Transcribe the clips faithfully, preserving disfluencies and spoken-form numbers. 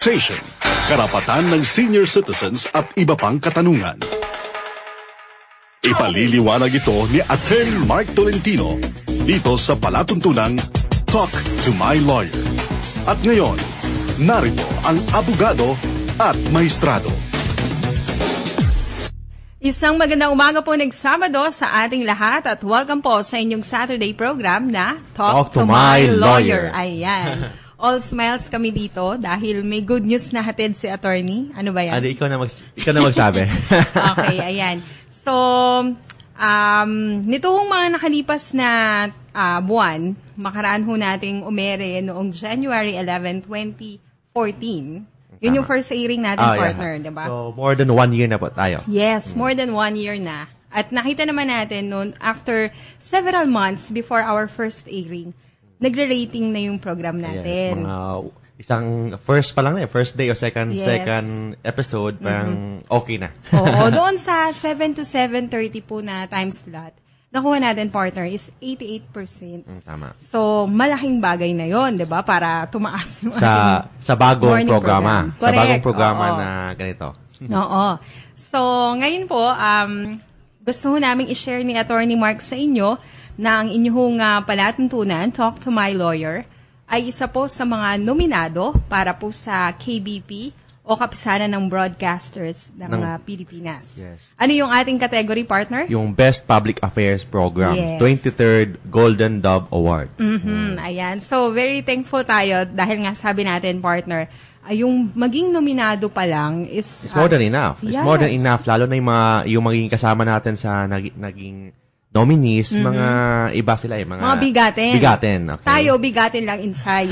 taxation, karapatan ng senior citizens at iba pang katanungan. Ipaliliwanag ito ni Attorney Mark Tolentino dito sa palatuntunang Talk to My Lawyer. At ngayon, narito ang abogado at maestrado. Isang magandang umaga po nagsabado sa ating lahat at welcome po sa inyong Saturday program na Talk, Talk to, to My, My Lawyer. Lawyer. Ayan. All smiles kami dito dahil may good news na hatid si attorney. Ano ba yan? Adi, ikaw na, mag, ikaw na magsabi. Okay, ayan. So, um, nito hong mga nakalipas na uh, buwan, makaraan ho nating umere noong January eleventh, twenty fourteen. Yun Tama. Yung first airing natin, oh, partner, yeah. Diba? So, more than one year na po tayo. Yes, more than one year na. At nakita naman natin noon, after several months before our first airing, nagre-rating na yung program natin. Yes, mga isang first pa lang na, first day or second yes. second episode, parang mm-hmm. okay na. Oo, doon sa seven to seven thirty po na time slot, nakuha natin, partner, is eighty-eight percent. Mm, tama. So, malaking bagay na yon, di ba? Para tumaas yung sa sa bagong programa. Program. Sa bagong programa Oo. na ganito. Oo. So, ngayon po, um, gusto ko namin i-share ni Attorney Mark sa inyo na ang inyong uh, palatuntunan, Talk to My Lawyer, ay isa po sa mga nominado para po sa K B P o Kapisanan ng Broadcasters ng, ng uh, Pilipinas. Yes. Ano yung ating category, partner? Yung Best Public Affairs Program, yes. twenty-third Golden Dove Award. Mm-hmm. Mm. Ayan. So, very thankful tayo dahil nga sabi natin, partner, ay yung maging nominado pa lang is... It's more as, than enough. It's yes. more than enough. Lalo na yung, mga, yung magiging kasama natin sa nag, naging nominees, mm-hmm. mga iba sila eh. Mga, mga bigatin. Bigatin, okay. Tayo, bigatin lang in size.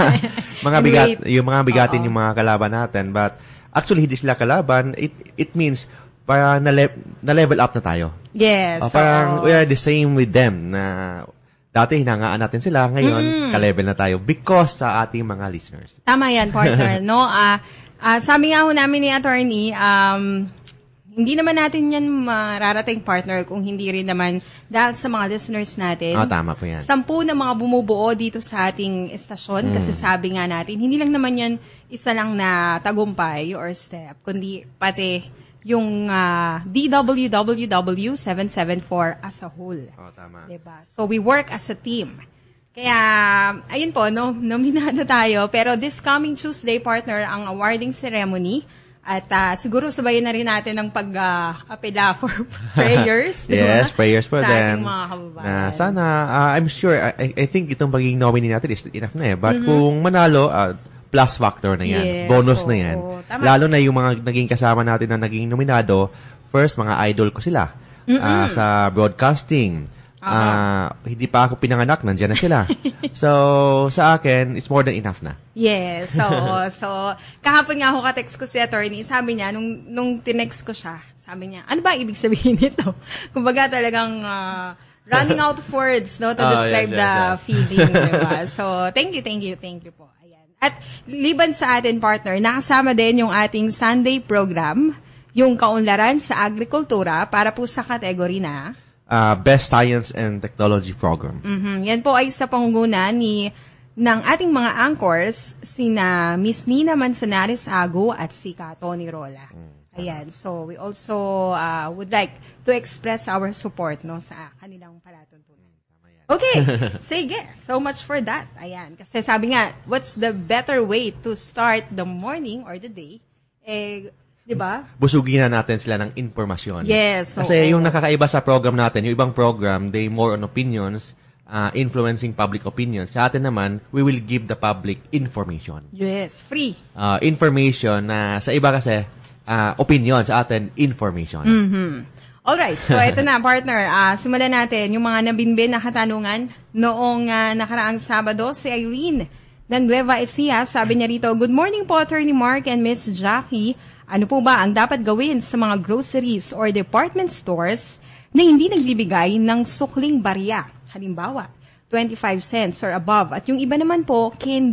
mga bigat, yung mga bigatin Uh-oh. yung mga kalaban natin. But actually, hindi sila kalaban. It it means para na-level up na tayo. Yes. Uh, parang we are the same with them na dati hinangaan natin sila. Ngayon, mm-hmm. ka-level na tayo because sa ating mga listeners. Tama yan, partner. no? Uh, uh, sabi nga ho namin ni attorney, um, hindi naman natin yan mararating, partner, kung hindi rin naman dahil sa mga listeners natin. Oh, tama po yan. Sampu na mga bumubuo dito sa ating estasyon. Mm. Kasi sabi nga natin, hindi lang naman yan isa lang na tagumpay or step, kundi pati yung uh, D W W W seven seven four as a whole. Oh, tama. Diba? So, we work as a team. Kaya, ayun po, no, nominado tayo. Pero this coming Tuesday, partner, ang awarding ceremony. At uh, siguro sabayin na rin natin ng pag-apela uh, for prayers. Yes, diba? Prayers for sa them. Sa ating mga kababayan. Uh, sana, uh, I'm sure, I, I think itong pagiging nominee natin is enough na eh. But mm-hmm. kung manalo, uh, plus factor na yan. Yes, bonus so, na yan. Tama. Lalo na yung mga naging kasama natin na naging nominado, first, mga idol ko sila. Mm-hmm. Uh, sa broadcasting. Uh, hindi pa ako pinanganak, nandiyan na sila. So, sa akin, it's more than enough na. Yes. So, so kahapon nga ako ka-text ko si attorney, sabi niya, nung, nung tinext ko siya, sabi niya, ano ba ibig sabihin nito? Kumbaga talagang uh, running out of words no, to oh, describe yes, yes, the yes. feeling. Diba? So, thank you, thank you, thank you po. Ayan. At liban sa atin, partner, nakasama din yung ating Sunday program, yung kaunlaran sa agrikultura para po sa kategory na Uh, Best Science and Technology Program. Mm-hmm. Yan po ay sa pangunguna ni ng ating mga anchors, sina Miss Nina Manzanares Ago at si Ka Tony Rola. Mm. Ayan. So, we also uh, would like to express our support no sa kanilang palatuntunan. Okay. Sige. So much for that. Ayan. Kasi sabi nga, what's the better way to start the morning or the day? Eh, diba? Busugin na natin sila ng informasyon. Yes. Kasi oo. Yung nakakaiba sa program natin, yung ibang program, they more on opinions, uh, influencing public opinions. Sa atin naman, we will give the public information. Yes, free. Uh, information na uh, sa iba kasi, uh, opinion. Sa atin, information. Mm-hmm. Alright, so ito na, partner. Uh, simulan natin yung mga nabinbin na katanungan. Noong uh, nakaraang Sabado, si Irene ng Nueva Ecija, sabi niya rito, Good morning po, Attorney Mark and Miss Jackie. Ano po ba ang dapat gawin sa mga groceries or department stores na hindi nagbibigay ng sukling barya? Halimbawa, twenty-five cents or above. At yung iba naman po, candy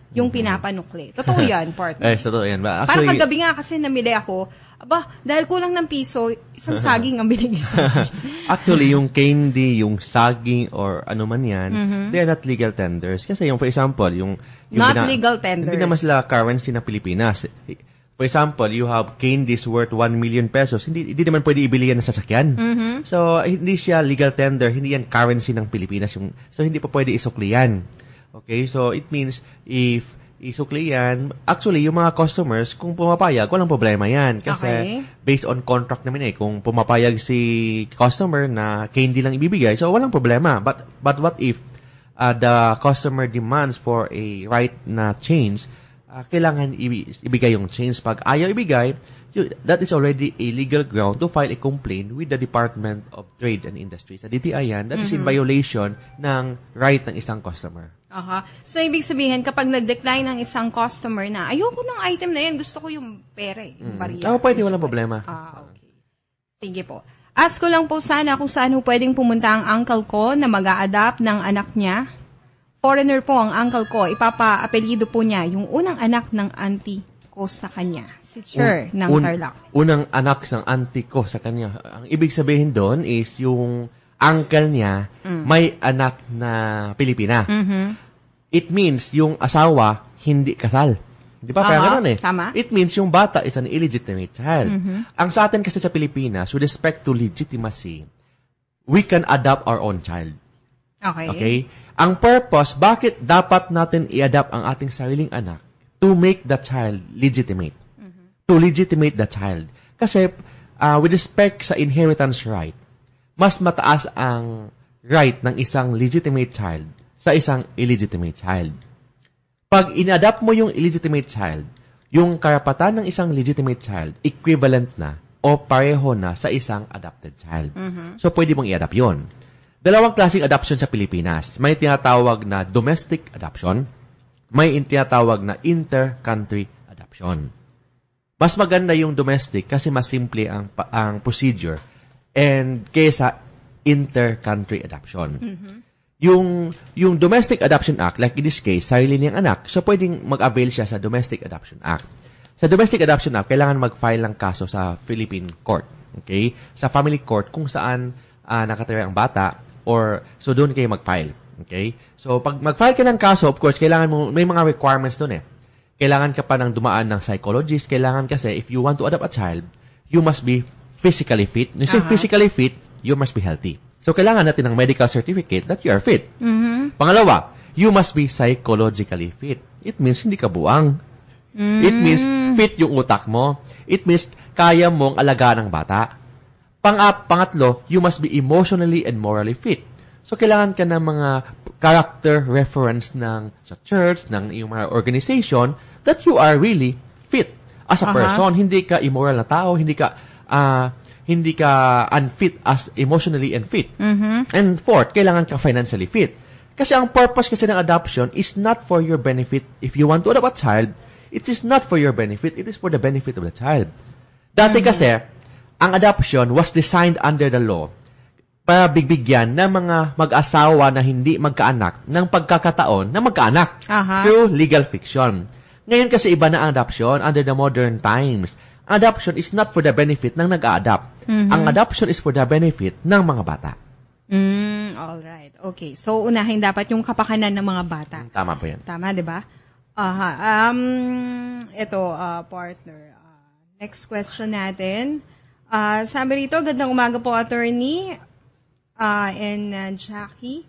yung pinapanukli. Totoo yan, partner. Eh, totoo yan. Ba? Parang kagabi nga kasi namili ako, aba, dahil kulang ng piso, isang saging ang binigay sa akin. Actually, yung candy, yung saging, or ano man yan, mm-hmm. they are not legal tenders. Kasi yung, for example, yung... yung not bina- legal tenders. Hindi naman sila currency ng Pilipinas. For example, you have candies worth one million pesos. Hindi, hindi naman pwede ibili yan ng sasakyan. Mm-hmm. So, hindi siya legal tender. Hindi yan currency ng Pilipinas. Yung, so, hindi pa pwede isukli yan. Okay? So, it means, if isukli yan, actually, yung mga customers, kung pumapayag, walang problema yan. Kasi, okay. based on contract namin eh, kung pumapayag si customer na candy lang ibibigay, so, walang problema. But, but what if uh, the customer demands for a right na change, Uh, kailangan ibigay yung change. Pag ayaw ibigay, you, that is already a legal ground to file a complaint with the Department of Trade and Industry. Sa D T I yan, that mm-hmm. is in violation ng right ng isang customer. Aha. So, ibig sabihin, kapag nag-decline ng isang customer na, ayoko ng item na yan, gusto ko yung pere, yung barya. Mm. Oh, pwede, walang problema. Ah, okay. Sige po. Ask ko lang po sana kung saan ho pwedeng pumunta ang uncle ko na mag-a-adapt ng anak niya. Foreigner po ang uncle ko. Ipapa-apelido po niya yung unang anak ng auntie ko sa kanya. Si Cher un, ng un, Tarlac. Unang anak ng auntie ko sa kanya. Ang ibig sabihin doon is yung uncle niya mm. may anak na Pilipina. Mm-hmm. It means yung asawa hindi kasal. Di ba? Kaya ganun eh. Tama. It means yung bata is an illegitimate child. Mm-hmm. Ang sa atin kasi sa Pilipinas, with respect to legitimacy, we can adopt our own child. Okay. Okay? Ang purpose, bakit dapat natin i-adapt ang ating sariling anak? To make the child legitimate. Mm-hmm. To legitimate the child. Kasi, uh, with respect sa inheritance right, mas mataas ang right ng isang legitimate child sa isang illegitimate child. Pag in-adapt mo yung illegitimate child, yung karapatan ng isang legitimate child, equivalent na o pareho na sa isang adopted child. Mm-hmm. So, pwede mong i-adapt yun. Dalawang klaseng adoption sa Pilipinas. May tinatawag na domestic adoption, may tinatawag na inter-country adoption. Mas maganda yung domestic kasi mas simple ang, ang procedure and kaysa inter-country adoption. Mm-hmm. Yung, yung Domestic Adoption Act, like in this case, sarili niyang anak, so pwedeng mag-avail siya sa Domestic Adoption Act. Sa Domestic Adoption Act, kailangan mag-file ng kaso sa Philippine Court. Okay? Sa family court, kung saan uh, nakatira ang bata, or so doon kayo mag-file. Okay? So, pag mag-file ka ng kaso, of course, kailangan mo, may mga requirements doon eh. Kailangan ka pa ng dumaan ng psychologist. Kailangan kasi, if you want to adopt a child, you must be physically fit. You say uh-huh. physically fit, you must be healthy. So, kailangan natin ng medical certificate that you are fit. Mm-hmm. Pangalawa, you must be psychologically fit. It means hindi ka buang. Mm-hmm. It means fit yung utak mo. It means kaya mong alagaan ng bata. Pang-up, pangatlo, you must be emotionally and morally fit. So, kailangan ka ng mga character reference ng sa church, ng iyong mga organization, that you are really fit as a uh-huh. person. Hindi ka immoral na tao, hindi ka uh, hindi ka unfit as emotionally and fit. Mm-hmm. And fourth, kailangan ka financially fit. Kasi ang purpose kasi ng adoption is not for your benefit. If you want to adopt a child, it is not for your benefit, it is for the benefit of the child. Dati mm-hmm. kasi, ang adoption was designed under the law para bigbigyan ng mga mag-asawa na hindi magkaanak ng pagkakataon na magkaanak uh-huh. through legal fiction. Ngayon kasi iba na ang adoption under the modern times. Adoption is not for the benefit ng nag-a-adopt. Mm-hmm. Ang adoption is for the benefit ng mga bata. Mm, all right. Okay. So, unahin dapat yung kapakanan ng mga bata. Tama po yan. Tama, di ba? Aha. Um, ito, uh, partner. Uh, next question natin. Uh, sabi rito, gandang umaga po, attorney uh, and uh, Jackie.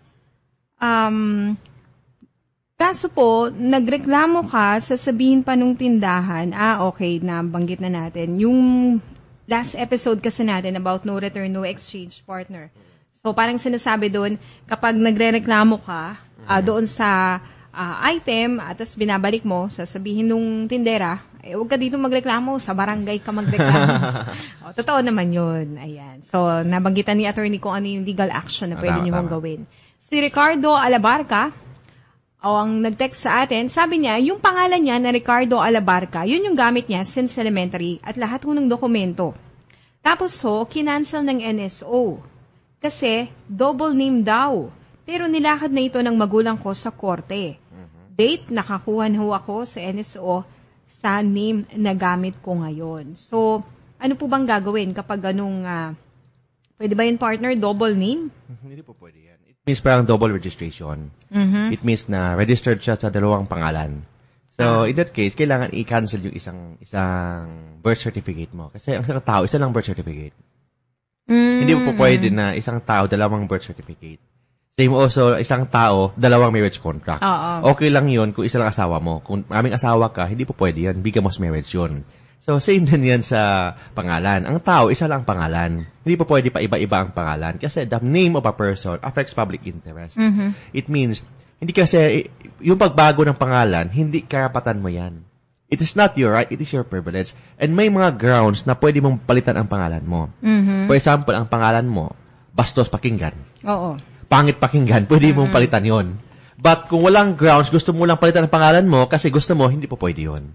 Um, kaso po, nagreklamo ka, sasabihin pa nung tindahan, ah, okay, nabanggit na natin. Yung last episode kasi natin about no return, no exchange, partner. So, parang sinasabi doon, kapag nagre-reklamo ka uh, doon sa uh, item, at tas binabalik mo, sasabihin nung tindera, eh, huwag ka dito magreklamo, sa barangay ka magreklamo. o, totoo naman yun. Ayan. So, nabanggitan ni attorney kung ano yung legal action na pwede nyo mong gawin. Si Ricardo Alabarca, o ang nag-text sa atin, sabi niya, yung pangalan niya na Ricardo Alabarca, yun yung gamit niya since elementary at lahat ho ng dokumento. Tapos ho, kinancel ng N S O. Kasi, double name daw. Pero nilakad na ito ng magulang ko sa korte. date, nakakuha ho ako sa N S O sa name na gamit ko ngayon. So, ano po bang gagawin kapag ganung, uh, pwede ba yun, partner, double name? Hindi po pwede yan. It means parang double registration. Mm-hmm. It means na registered siya sa dalawang pangalan. So, in that case, kailangan i-cancel yung isang isang birth certificate mo. Kasi ang isang tao, isa lang birth certificate. Mm-hmm. Hindi po pwede na isang tao, dalawang birth certificate. Same also, isang tao, dalawang marriage contract. Uh-oh. Okay lang yun kung isa lang asawa mo. Kung maraming asawa ka, hindi po pwede yun. Bigamous marriage yun. So, same din yan sa pangalan. Ang tao, isa lang pangalan. Hindi po pwede pa iba-iba ang pangalan. Kasi the name of a person affects public interest. Mm-hmm. It means, hindi kasi, yung pagbago ng pangalan, hindi karapatan mo yan. It is not your right, it is your privilege. And may mga grounds na pwede mong palitan ang pangalan mo. Mm-hmm. For example, ang pangalan mo, bastos pakinggan. Oo. Pangit pakinggan, pwede mm-hmm. mong palitan yon. But kung walang grounds, gusto mo lang palitan ang pangalan mo kasi gusto mo, hindi po pwede yun.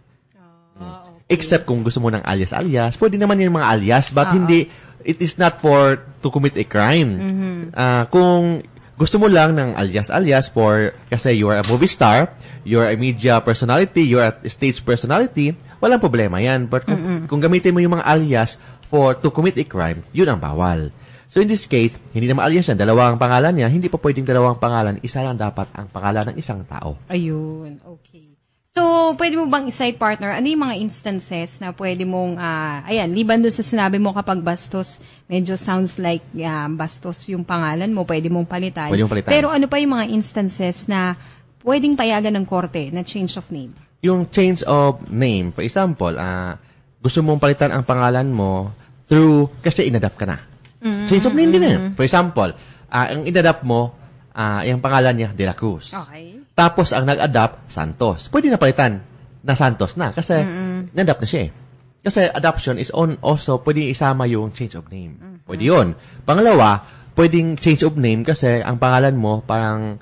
Oh, okay. Except kung gusto mo ng alias-alias, pwede naman yung mga alias, but Uh-oh. hindi, it is not for to commit a crime. Mm-hmm. Uh, kung gusto mo lang ng alias-alias for, kasi you are a movie star, you are a media personality, you are a stage personality, walang problema yan. But kung, mm-hmm. kung gamitin mo yung mga alias for to commit a crime, yun ang bawal. So in this case, hindi naman alias yan, dalawang pangalan niya, hindi pa pwedeng dalawang pangalan, isa lang dapat ang pangalan ng isang tao. Ayun, okay. So, pwede mo bang i-cite, partner, ano yung mga instances na pwede mong, uh, ayan, liban doon sa sinabi mo kapag bastos, medyo sounds like uh, bastos yung pangalan mo, pwede mong palitan. Pwede mong palitan. Pero ano pa yung mga instances na pwedeng payagan ng korte na change of name? Yung change of name, for example, uh, gusto mong palitan ang pangalan mo through, kasi inadapt ka na. Mm-hmm. Change of name din eh. For example, uh, ang inadapt mo, uh, yung pangalan niya, De La Cruz. Okay. Tapos, ang nag-adapt, Santos. Pwede na palitan na Santos na kasi mm-hmm. na-adapt na siya eh. Kasi adoption is on also, pwede isama yung change of name. Mm-hmm. Pwede yun. Pangalawa, pwedeng change of name kasi ang pangalan mo parang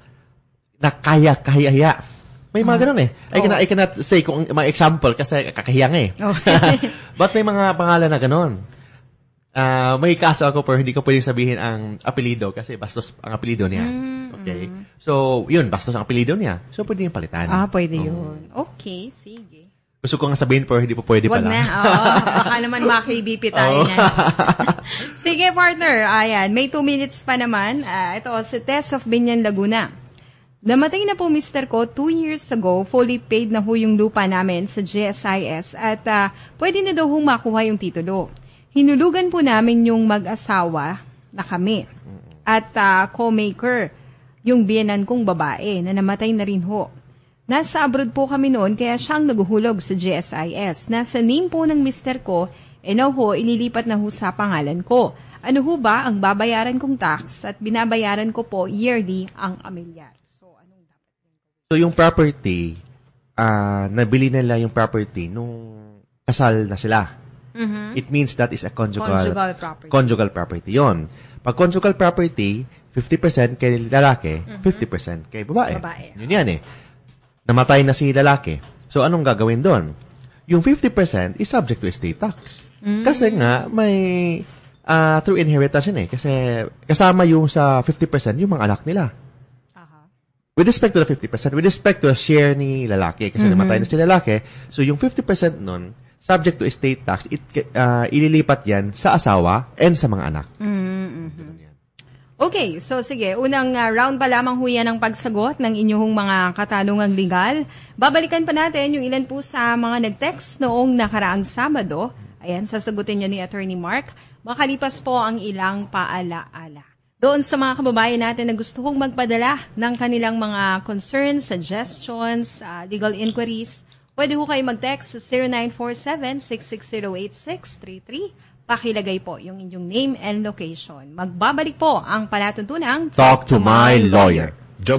nakaya-kahiyaya. May mga ganun eh. I, oh. cannot, I cannot say kung mga example kasi kakahiyang eh. Okay. But may mga pangalan na ganun. Uh, may kaso ako pero hindi ko pwedeng sabihin ang apelido kasi bastos ang apelido niya. Mm-hmm. Okay? So, yun, bastos ang apelido niya. So, pwede yung palitan. Ah, pwede um, yun. Okay, sige. Gusto ko nga sabihin pero hindi po pwede Wag pala. Wag na. Oo, baka naman maki B P tayo na. Sige, partner. Ayan, may two minutes pa naman. Uh, ito, si Tess of Binyan, Laguna. Namatay na po mister ko two years ago. Fully paid na ho yung lupa namin sa G S I S at uh, pwede na daw hong makuha yung titulo. Hinulugan po namin yung mag-asawa na kami at uh, co-maker, yung biyenan kong babae na namatay na rin ho. Nasa abroad po kami noon kaya siyang naguhulog sa G S I S. Nasa name po ng mister ko, e now ho, ililipat na ho sa pangalan ko. Ano ho ba ang babayaran kong tax at binabayaran ko po yearly ang amilyar? So, anong dapat nyo? So, yung property, uh, nabili nila yung property nung kasal na sila. Mm-hmm. It means that is a conjugal, conjugal property. Conjugal property. Yon. Pag conjugal property, fifty percent kay lalaki, mm-hmm. fifty percent kay babae. babae. Yun yan eh. Namatay na si lalaki. So, anong gagawin doon? Yung fifty percent is subject to estate tax. Mm-hmm. Kasi nga, may uh, through inheritance yun eh. Kasi kasama yung sa fifty percent yung mga anak nila. Uh-huh. With respect to the fifty percent, with respect to the share ni lalaki, kasi mm-hmm. namatay na si lalaki, so yung fifty percent nun, subject to estate tax, it, uh, ililipat yan sa asawa and sa mga anak. Mm-hmm. Okay, so sige, unang uh, round pa lamang ho yan ng pagsagot ng inyong mga katanungang legal. Babalikan pa natin yung ilan po sa mga nag-text noong nakaraang Sabado. Ayan, sasagutin niya ni Attorney Mark. Makalipas po ang ilang paalaala. Doon sa mga kababayan natin na gusto kong magpadala ng kanilang mga concerns, suggestions, uh, legal inquiries, pwede ho kayo mag-text sa zero nine four seven, six six zero, eight six three three. Pakilagay po yung inyong name and location. Magbabalik po ang palatuntunang Talk to My Lawyer.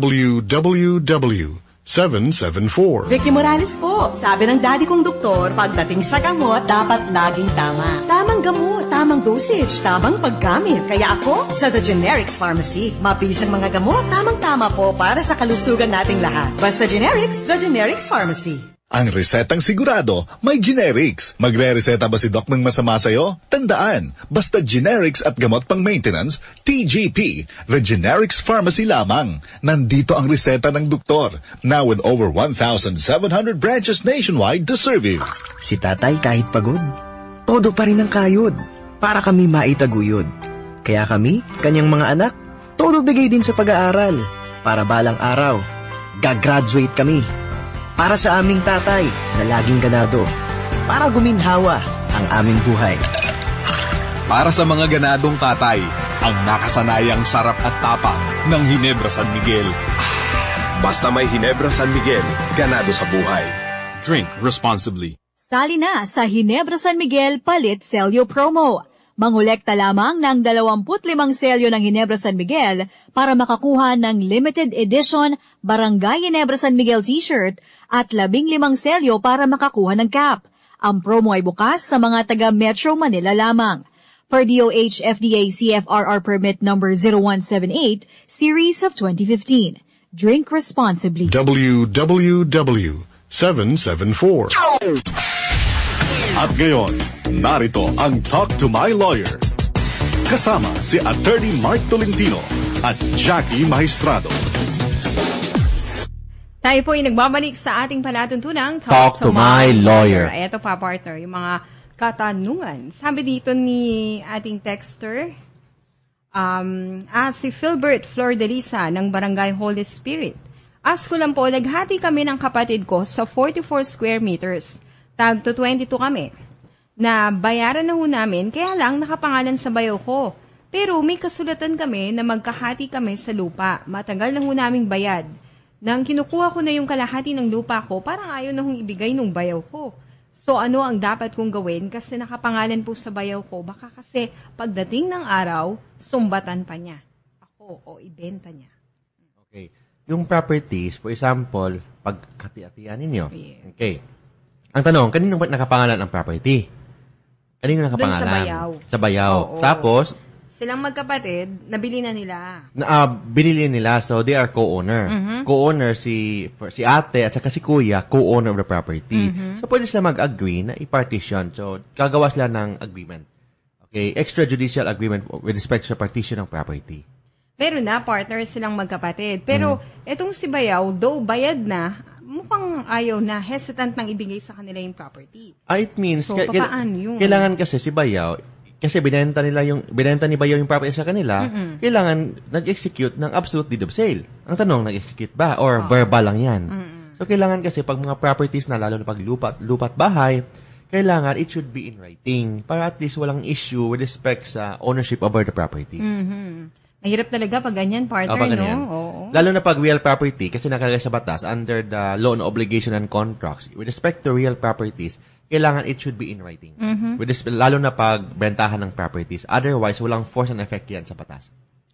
W W W seven seven four. Vicky Morales po. Sabi ng daddy kong doktor, pagdating sa gamot, dapat laging tama. Tamang gamot, tamang dosage, tamang paggamit. Kaya ako, sa The Generics Pharmacy. Mabilis ang mga gamot, tamang-tama po para sa kalusugan nating lahat. Basta Generics, The Generics Pharmacy. Ang resetang sigurado, may generics. Magre-reseta ba si Doc ng masama sa'yo? Tandaan, basta generics at gamot pang maintenance, T G P, the Generics Pharmacy lamang. Nandito ang reseta ng doktor. Now with over one thousand seven hundred branches nationwide to serve you. Si tatay kahit pagod, todo pa rin ang kayod para kami maitaguyod. Kaya kami, kanyang mga anak, todo bigay din sa pag-aaral. Para balang araw, gagraduate kami. Para sa aming tatay na laging ganado. Para guminhawa ang aming buhay. Para sa mga ganadong tatay, ang nakasanayang sarap at tapang ng Ginebra San Miguel. Basta may Ginebra San Miguel, ganado sa buhay. Drink responsibly. Sali na sa Ginebra San Miguel Palit Selyo Promo. Mangolekta lamang ng dalawampu't limang selyo ng Ginebra San Miguel para makakuha ng limited edition Barangay Ginebra San Miguel t-shirt at labing limang selyo para makakuha ng cap. Ang promo ay bukas sa mga taga Metro Manila lamang. Per D O H F D A C F R R permit number zero one seven eight, series of twenty fifteen. Drink responsibly. W W W seven seven four. At ngayon, narito ang Talk to My Lawyer. Kasama si Attorney Mark Tolentino at Jackie Maestrado. Tayo po ay nagbabalik sa ating palatuntunang Talk, Talk to, to My Lawyer. Lawyer. Ito pa, partner, yung mga katanungan. Sabi dito ni ating texter, um, ah, si Philbert Flordelisa ng Barangay Holy Spirit. Ask ko lang po, naghati kami ng kapatid ko sa forty-four square meters. Tag to twenty-two kami. Na bayaran na ho namin, kaya lang nakapangalan sa bayaw ko. Pero may kasulatan kami na magkahati kami sa lupa. Matagal na ho naming bayad. Nang kinukuha ko na yung kalahati ng lupa ko, parang ayaw na hong ibigay nung bayaw ko. So ano ang dapat kong gawin? Kasi nakapangalan po sa bayaw ko. Baka kasi pagdating ng araw, sumbatan pa niya ako o ibenta niya. Okay. Yung properties, for example, pagkati-atian ninyo. Yeah. Okay. Ang tanong, kanino ba nakapangalan ang property? Kanino nakapangalan? Doon sa bayaw. Sa bayaw. Oo. Tapos, silang magkapatid, nabili na nila. na, uh, binili nila, so they are co-owner. Mm-hmm. Co-owner si si ate at saka si kuya, co-owner of the property. Mm-hmm. So, pwede sila mag-agree na i-partition. So, gagawa sila ng agreement. Okay, extrajudicial agreement with respect sa partition ng property. Pero na, partner silang magkapatid. Pero, mm. etong si bayaw, though bayad na, mukhang ayaw na, hesitant nang ibigay sa kanila yung property. Ah, it means, so, ka- papaano yun? Kailangan kasi si bayaw, kasi binenta nila yung binenta ni bayaw yung property sa kanila, mm-mm, kailangan nag-execute ng absolute deed of sale. Ang tanong, nag-execute ba or oh, verbal lang 'yan? Mm-mm. So kailangan kasi pag mga properties na lalo na pag lupa lupa at bahay, kailangan it should be in writing para at least walang issue with respect sa ownership over the property. Mhm. Mahirap talaga pag ganyan, partner, oh, pag no? ganyan. Oo. Lalo na pag real property, kasi nakalagay sa batas, under the law on obligation and contracts, with respect to real properties, kailangan it should be in writing. Mm-hmm. With respect, lalo na pag bentahan ng properties. Otherwise, walang force and effect yan sa batas.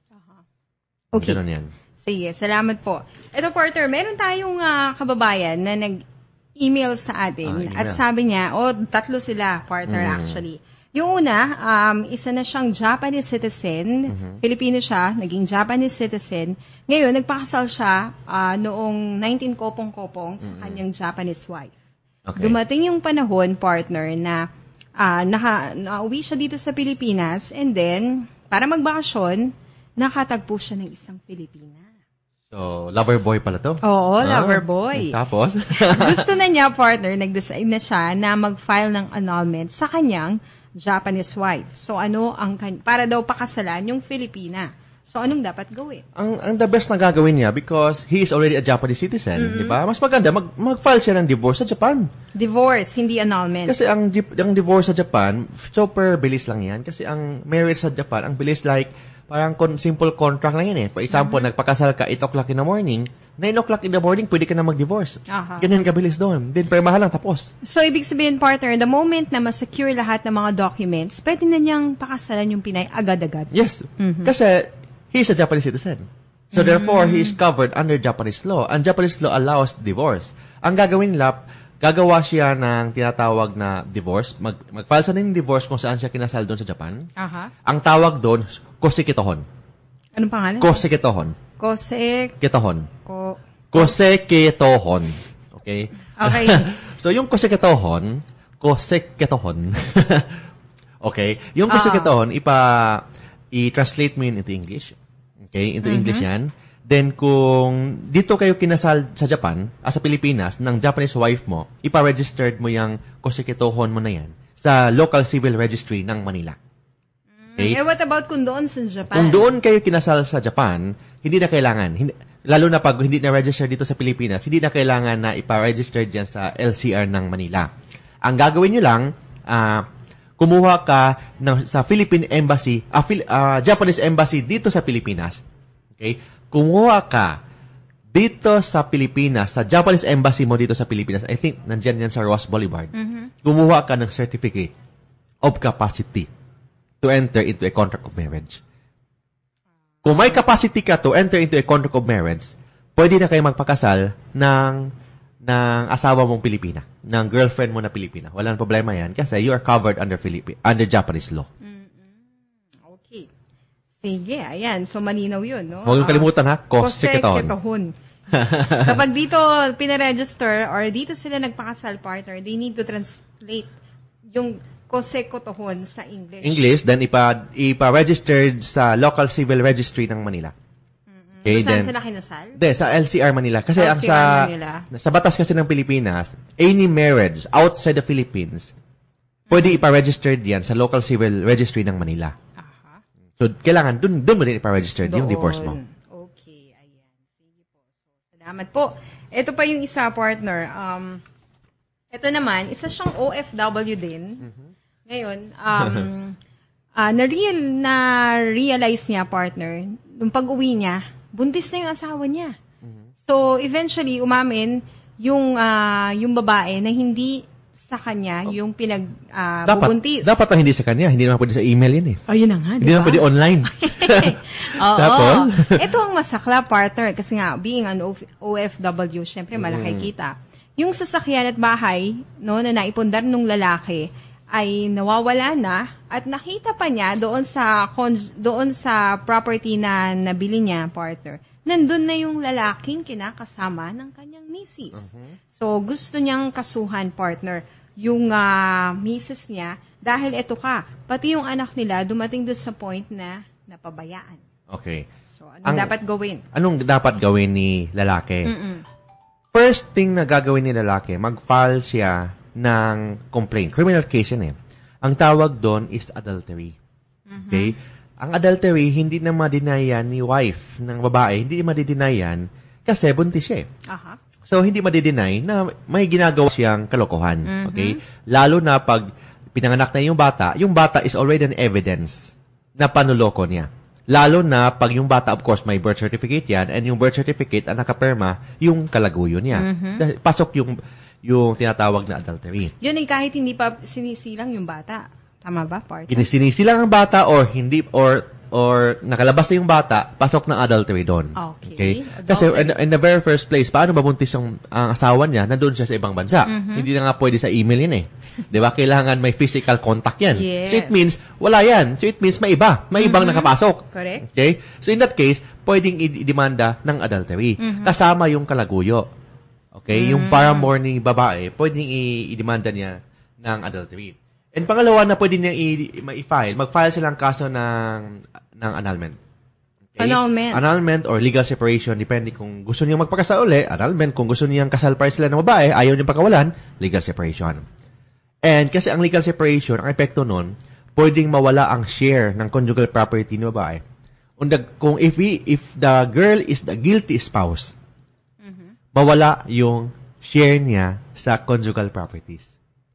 Uh-huh. Okay. Ganun yan. Sige, salamat po. Ito, partner, meron tayong uh, kababayan na nag-email sa atin. Ah, at sabi niya, oh, tatlo sila, partner, mm. actually. Yung una, um, isa na siyang Japanese citizen. Mm-hmm. Filipino siya, naging Japanese citizen. Ngayon, nagpakasal siya uh, noong nineteen kopong-kopong sa mm-hmm. kanyang Japanese wife. Okay. Dumating yung panahon, partner, na uh, naka, nauwi siya dito sa Pilipinas and then, para magbakasyon, nakatagpo siya ng isang Filipina. So, lover boy pala to? Oo, ah, lover boy. Tapos? Gusto na niya, partner, nag-decide na siya na mag-file ng annulment sa kanyang Japanese wife. So, ano ang kan- para daw pakasalan yung Filipina. So, anong dapat gawin? Ang ang the best na gagawin niya because he is already a Japanese citizen, mm-hmm. di ba? Mas maganda, mag, mag-file siya ng divorce sa Japan. Divorce, hindi annulment. Kasi ang, ang divorce sa Japan, super bilis lang yan. Kasi ang marriage sa Japan, ang bilis like, parang con- simple contract lang yan eh. For example, mm-hmm. nagpakasal ka eight o'clock in the morning, nine o'clock in the morning, pwede ka na mag-divorce. Uh-huh. Ganyan kabilis doon. Then, pero mahal lang, tapos. So, ibig sabihin, partner, the moment na ma-secure lahat ng mga documents, pwede na niyang pakasalan yung Pinay agad-agad. Yes. Mm-hmm. Kasi, he's a Japanese citizen. So, mm-hmm. therefore, he is covered under Japanese law. And Japanese law allows divorce. Ang gagawin nila, gagawa siya ng tinatawag na divorce. Mag, mag-file siya ng divorce kung saan siya kinasal doon sa Japan. Uh-huh. Ang tawag doon, kosekitohon. Anong pangalan? Kosekitohon. Kosek... Kitohon. Ko... Kosekitohon. Okay? Okay? Okay. So, yung koseketohon, koseketohon, okay? Yung koseketohon, ipa, i-translate mo yun into English. Okay? Into mm-hmm. English yan. Then, kung dito kayo kinasal sa Japan, as sa Pilipinas, ng Japanese wife mo, ipa-registered mo yung koseketohon mo na yan sa local civil registry ng Manila. Okay? Eh, what about kung doon sa Japan? Kung doon kayo kinasal sa Japan, hindi na kailangan. Hindi, lalo na pag hindi na-register dito sa Pilipinas, hindi na kailangan na ipa-register dyan sa L C R ng Manila. Ang gagawin nyo lang, uh, kumuha ka ng, sa Philippine Embassy, uh, Phil, uh, Japanese Embassy dito sa Pilipinas. Okay? Kumuha ka dito sa Pilipinas, sa Japanese Embassy mo dito sa Pilipinas, I think nandyan yan sa Ross Boulevard, mm-hmm. kumuha ka ng certificate of capacity to enter into a contract of marriage. Kung may capacity ka to enter into a contract of marriage, pwede na kayo magpakasal ng, ng asawa mong Pilipina, ng girlfriend mo na Pilipina. Walang problema yan kasi you are covered under Philippi- under Japanese law. Mm-hmm. Okay. Sige, ayan. So, malinaw yun, no? Huwag yung kalimutan, ha? Koseketohon. Koseketohon. Kapag dito pinaregister or dito sila nagpakasal partner, they need to translate yung koseketohon sa English. English, then ipa, ipa-registered sa local civil registry ng Manila. Mm-hmm. Okay, saan sila kinasal? De, sa L C R Manila. Kasi L C R ang sa, Manila. sa batas kasi ng Pilipinas, any marriage outside the Philippines, pwede ipa-registered yan sa local civil registry ng Manila. Aha. So, kailangan, dun, dun mo din ipa-registered yung divorce mo. Okay, ayan. Sige po. So, salamat po. Ito pa yung isa, partner. Um, ito naman, isa siyang O F W din. Mm-hmm. Ngayon, um, uh, na-real, na-realize niya, partner, nung pag-uwi niya, buntis na yung asawa niya. Mm-hmm. So, eventually, umamin yung, uh, yung babae na hindi sa kanya yung pinag uh, dapat, bubuntis. Dapat ang hindi sa kanya. Hindi naman pwede sa email yan eh. Oh, yun na nga, Hindi naman pwede online. Oo. Tapos? Ito ang masakla, partner. Kasi nga, being an O F W, syempre malaki mm. kita. Yung sasakyan at bahay no, na naipundar nung lalaki ay nawawala na at nakita pa niya doon sa doon sa property na nabili niya, partner. Nandun na yung lalaking kinakasama ng kanyang misis. Uh-huh. So, gusto niyang kasuhan, partner, yung uh, misis niya dahil eto ka, pati yung anak nila dumating doon sa point na napabayaan. Okay. So, anong Ang, dapat gawin? Anong dapat gawin ni lalaki? Mm-mm. First thing na gagawin ni lalaki, mag-file siya ng complaint. Criminal case yan eh. Ang tawag doon is adultery. Mm-hmm. Okay? Ang adultery, hindi na madinayan ni wife ng babae, hindi madidinayan kasi buntis siya eh. Aha. So, hindi madidinay na may ginagawa siyang kalokohan. Mm-hmm. Okay? Lalo na pag pinanganak na yung bata, yung bata is already an evidence na panuloko niya. Lalo na pag yung bata, of course, may birth certificate yan, and yung birth certificate ang nakaperma yung kalaguyo niya. Mm-hmm. Pasok yung yung tinatawag na adultery. Yun ay kahit hindi pa sinisilang yung bata. Tama ba, partner? Sinisilang ang bata or hindi or or nakalabas na yung bata, pasok ng adultery doon. Okay. Okay? Kasi in, in the very first place, paano mabuntis yung ang asawa niya na doon siya sa ibang bansa? Mm-hmm. Hindi na nga pwede sa email yan eh. Di ba? Kailangan may physical contact yan. Yes. So it means, wala yan. So it means may iba. May ibang mm-hmm. nakapasok. Correct. Okay? So in that case, pwedeng i-demanda ng adultery. Mm-hmm. Kasama yung kalaguyo. Okay? Mm-hmm. Yung paramour ni babae, pwedeng i-demanda niya ng adultery. And pangalawa na pwede niya i-file, mag-file silang kaso ng ng annulment. Okay? Annulment. Annulment or legal separation, depende kung gusto niyang magpakasal uli, annulment. Kung gusto niyang kasal pa sila ng babae, ayaw niyang pagkawalan, legal separation. And kasi ang legal separation, ang epekto nun, pwedeng mawala ang share ng conjugal property ng babae. Kung if, we, if the girl is the guilty spouse, mm-hmm. mawala yung share niya sa conjugal properties.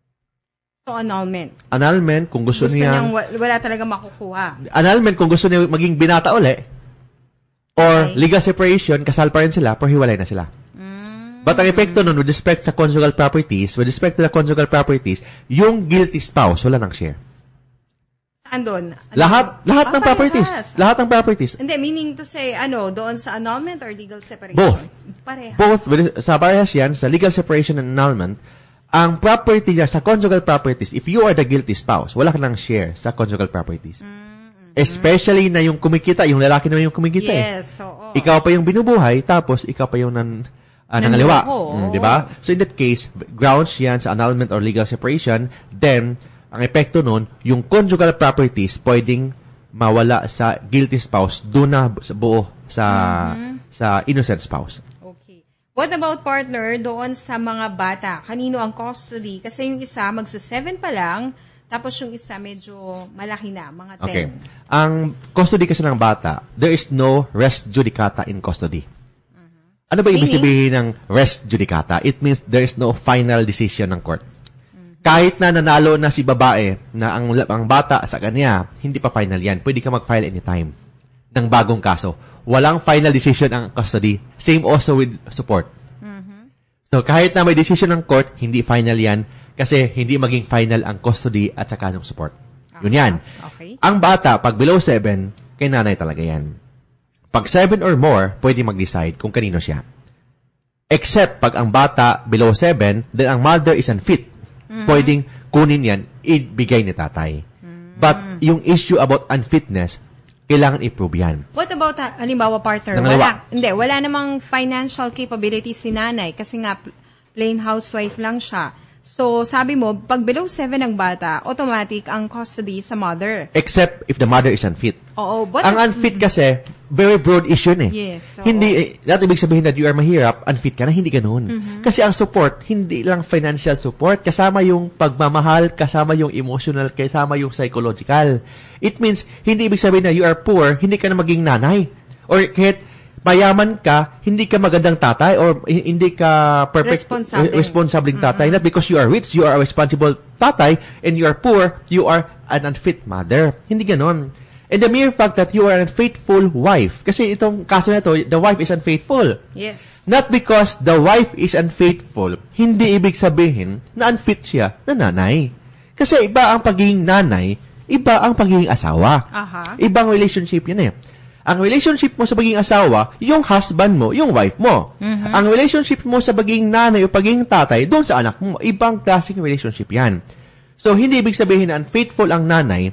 So, annulment. Annulment, kung gusto, gusto niya... niyang wala talaga makukuha. Annulment, kung gusto niya maging binata uli, or okay. legal separation, kasal pa rin sila, pero hiwalay na sila. Mm. But ang epekto nun, with respect sa conjugal properties, with respect to the conjugal properties, yung guilty spouse, wala nang share. Saan doon? Lahat, lahat ah, ng properties. Parehas. Lahat ng properties. Hindi, meaning to say, ano, doon sa annulment or legal separation? Both. Parehas. Both. Sa parehas yan, sa legal separation and annulment, ang property niya sa conjugal properties, if you are the guilty spouse, wala ka nang share sa conjugal properties. Mm-hmm. Especially na yung kumikita, yung lalaki naman yung kumikita yes, eh. oo. Ikaw pa yung binubuhay, tapos ikaw pa yung nan, uh, nangaliwa. Mm, di ba? So in that case, grounds yan sa annulment or legal separation, then, ang epekto nun, yung conjugal properties pwedeng mawala sa guilty spouse, doon na buo sa mm-hmm. sa innocent spouse. Okay. What about partner doon sa mga bata? Kanino ang custody? Kasi yung isa magsa seven pa lang, tapos yung isa medyo malaki na, mga ten. Okay. Ang custody kasi ng bata, there is no res judicata in custody. Mm-hmm. Ano ba ibig sabihin ng res judicata? It means there is no final decision ng court. Kahit na nanalo na si babae na ang, ang bata sa kanya, hindi pa final yan. Pwede ka mag-file anytime ng bagong kaso. Walang final decision ang custody. Same also with support. Mm-hmm. So, kahit na may decision ng court, hindi final yan kasi hindi maging final ang custody at saka yung support. Okay. Yun yan. Okay. Ang bata, pag below seven, kay nanay talaga yan. Pag seven or more, pwede mag-decide kung kanino siya. Except pag ang bata below seven, then ang mother is unfit. Mm-hmm. Pwedeng kunin yan, ibigay ni tatay. Mm-hmm. But yung issue about unfitness, kailangan i-prove yan. What about, uh, halimbawa, partner? Wala, hindi, wala namang financial capabilities si nanay kasi nga plain housewife lang siya. So, sabi mo, pag below seven ang bata, automatic ang custody sa mother. Except if the mother is unfit. Oo. But ang unfit kasi, very broad issue eh. Yes. Oo. Hindi, eh, not ibig sabihin that you are mahirap, unfit ka na, hindi ganun. Mm-hmm. Kasi ang support, hindi lang financial support, kasama yung pagmamahal, kasama yung emotional, kasama yung psychological. It means, hindi ibig sabihin na you are poor, hindi ka na maging nanay. Or kahit mayaman ka, hindi ka magandang tatay or hindi ka perfect Responsable. responsibleng tatay. Mm-hmm. Not because you are rich, you are a responsible tatay, and you are poor, you are an unfit mother. Hindi ganon. And the mere fact that you are an unfaithful wife, kasi itong kaso na to, the wife is unfaithful. Yes. Not because the wife is unfaithful, hindi ibig sabihin na unfit siya na nanay. Kasi iba ang pagiging nanay, iba ang pagiging asawa. Aha. Ibang relationship yun eh. Ang relationship mo sa pagiging asawa, yung husband mo, yung wife mo. Mm-hmm. Ang relationship mo sa pagiging nanay o pagiging tatay, doon sa anak mo, ibang klaseng relationship yan. So, hindi ibig sabihin na unfaithful ang nanay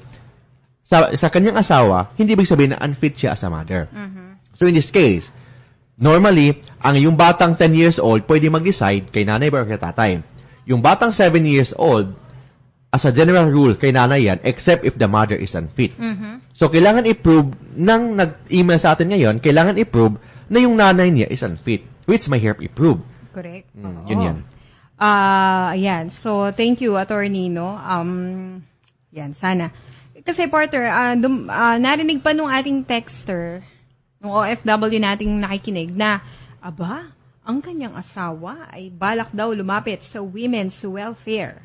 sa, sa kanyang asawa, hindi ibig sabihin na unfit siya as a mother. Mm-hmm. So, in this case, normally, ang yung batang ten years old, pwede mag-decide kay nanay ba o kay tatay. Yung batang seven years old, as a general rule, kay nanay yan, except if the mother is unfit. Mm-hmm. So, kailangan i-prove, nang nag-email sa atin ngayon, kailangan i-prove na yung nanay niya is unfit, which may help i-prove. Correct. Mm, yun yan. Ah, uh, ayan. So, thank you, Attorney, no? Um, yan, sana. Kasi, Porter, uh, dum, uh, narinig pa nung ating texter, nung O F W nating nakikinig, na, aba, ang kanyang asawa ay balak daw lumapit sa women's welfare.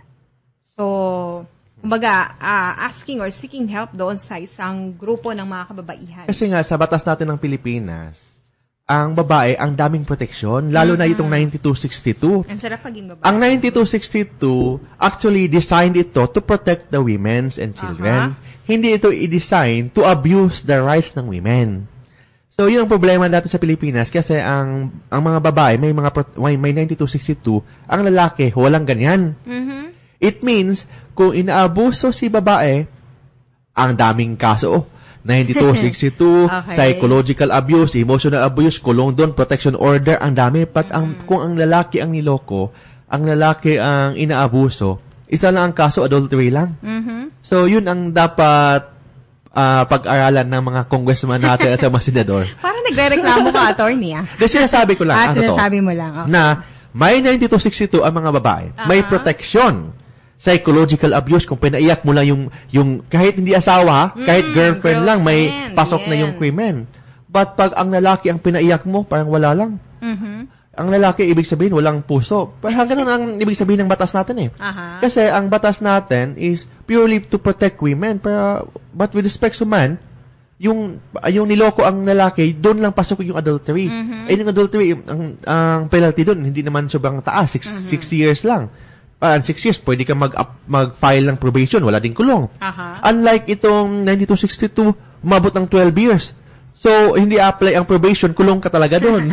So, kumbaga, uh, asking or seeking help doon sa isang grupo ng mga kababaihan. Kasi nga, sa batas natin ng Pilipinas, ang babae, ang daming proteksyon, lalo mm-hmm. na itong ninety-two sixty-two. Ang sarap maging babae. Ang ninety-two sixty-two, actually designed ito to protect the women and children. Uh-huh. Hindi ito i-design to abuse the rights ng women. So, yun ang problema natin sa Pilipinas kasi ang ang mga babae, may mga may, may ninety-two sixty-two, ang lalaki, walang ganyan. Mm-hmm. It means, kung inaabuso si babae, ang daming kaso, ninety-two sixty-two, okay. Psychological abuse, emotional abuse, kulong doon, protection order, ang dami. But ang, mm-hmm. kung ang lalaki ang niloko, ang lalaki ang inaabuso, isa lang ang kaso, adultery lang. Mm-hmm. So, yun ang dapat uh, pag-aralan ng mga congressman natin at sa mga senador. Parang nagre-reklamo ka, attorney, ah. De, sinasabi ko lang. Ah, sinasabi mo lang. Okay. Na, may ninety-two sixty-two ang mga babae. Uh-huh. May protection. Psychological abuse, kung pinaiyak mo lang yung, yung kahit hindi asawa, mm, kahit girlfriend, girlfriend lang, may pasok yeah. na yung krimen. But pag ang lalaki ang pinaiyak mo, parang wala lang. Mm-hmm. Ang lalaki, ibig sabihin, walang puso. Parang ganun ang ibig sabihin ng batas natin eh. Uh-huh. Kasi ang batas natin is purely to protect women. Pero, but with respect to man, yung, yung niloko ang lalaki, doon lang pasok yung adultery. Mm-hmm. Eh, yung adultery, ang, ang penalty doon, hindi naman sobrang taas, six, mm-hmm. six years lang. Uh, six years, pwede ka mag, up, mag-file ng probation, wala ding kulong. Uh-huh. Unlike itong ninety-two sixty-two, umabot ng twelve years. So, hindi apply ang probation, kulong ka talaga doon.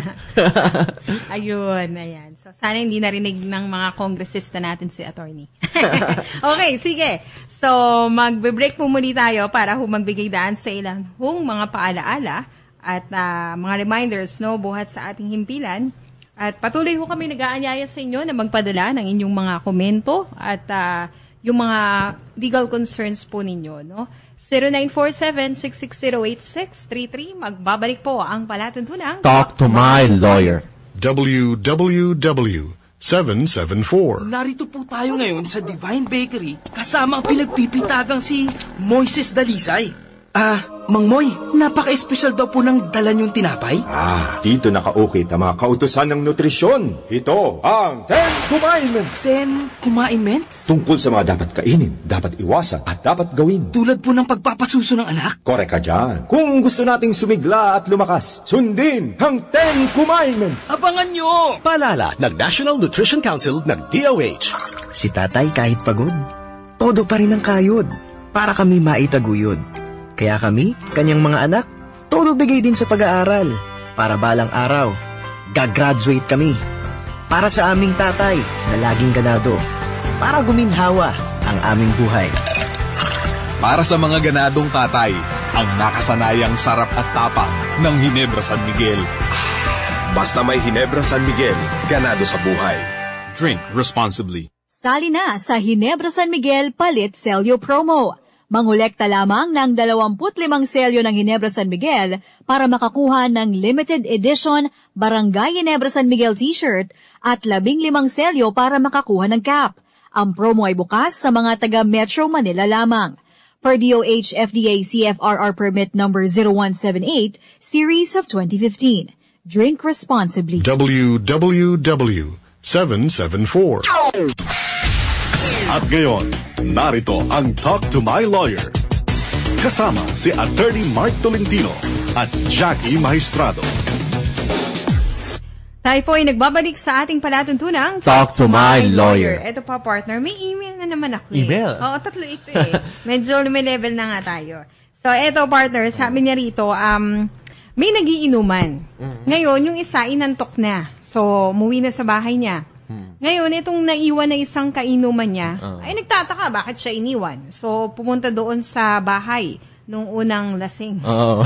Ayun, ayan. So, sana hindi narinig ng mga kongresista natin si attorney. Okay, sige. So, magbe-break po muli tayo para humagbigay daan sa ilang hung mga paalaala at uh, mga reminders, no, buhat sa ating himpilan. At patuloy ho kami nag-aanyaya sa inyo na magpadala ng inyong mga komento at uh, yung mga legal concerns po ninyo. No? zero nine four seven, six six zero, eight six three three. Magbabalik po ang palatuntunang Talk to my lawyer. W W W seven seven four. Narito po tayo ngayon sa Divine Bakery kasama ang pinagpipitagang si Moises Dalisay. Ah, Mang Moy, napaka-espesyal daw po ng dala niyong tinapay. Ah, dito nakaukit ang mga kautusan ng nutrisyon. Ito ang Ten Commandments. Ten Commandments? Tungkol sa mga dapat kainin, dapat iwasan, at dapat gawin. Tulad po ng pagpapasuso ng anak? Korek ka dyan. Kung gusto nating sumigla at lumakas, sundin ang Ten Commandments. Abangan nyo! Paalala ng National Nutrition Council ng D O H. Si tatay kahit pagod, todo pa rin ang kayod para kami maitaguyod. Kaya kami, kanyang mga anak, todo bigay din sa pag-aaral. Para balang araw, gagraduate kami. Para sa aming tatay na laging ganado. Para guminhawa ang aming buhay. Para sa mga ganadong tatay, ang nakasanayang sarap at tapang ng Ginebra San Miguel. Basta may Ginebra San Miguel, ganado sa buhay. Drink responsibly. Sali na sa Ginebra San Miguel Palit Selyo Promo. Mangolekta lamang ng dalawampu't limang selyo ng Ginebra San Miguel para makakuha ng limited edition Barangay Ginebra San Miguel t-shirt at labing limang selyo para makakuha ng cap. Ang promo ay bukas sa mga taga Metro Manila lamang. Per D O H F D A C F R R Permit Number zero one seven eight, Series of twenty fifteen. Drink responsibly. W W W seven seven four. At ngayon, narito ang Talk to My Lawyer. Kasama si Attorney Mark Tolentino at Jackie Maestrado. Tayo po ay nagbabalik sa ating palatuntunang Talk to My Lawyer. Ito pa, partner, may email na naman ako. Email? Eh. Oo, tatlo ito eh. Medyo lumilevel na nga tayo. So, ito, partner, sabi niya rito, um, may nagiinuman. Mm-hmm. Ngayon, yung isa inantok na. So, umuwi na sa bahay niya. Hmm. Ngayon, itong naiwan na isang kainuman niya, uh. ay nagtataka bakit siya iniwan. So, pumunta doon sa bahay nung unang lasing. Oo.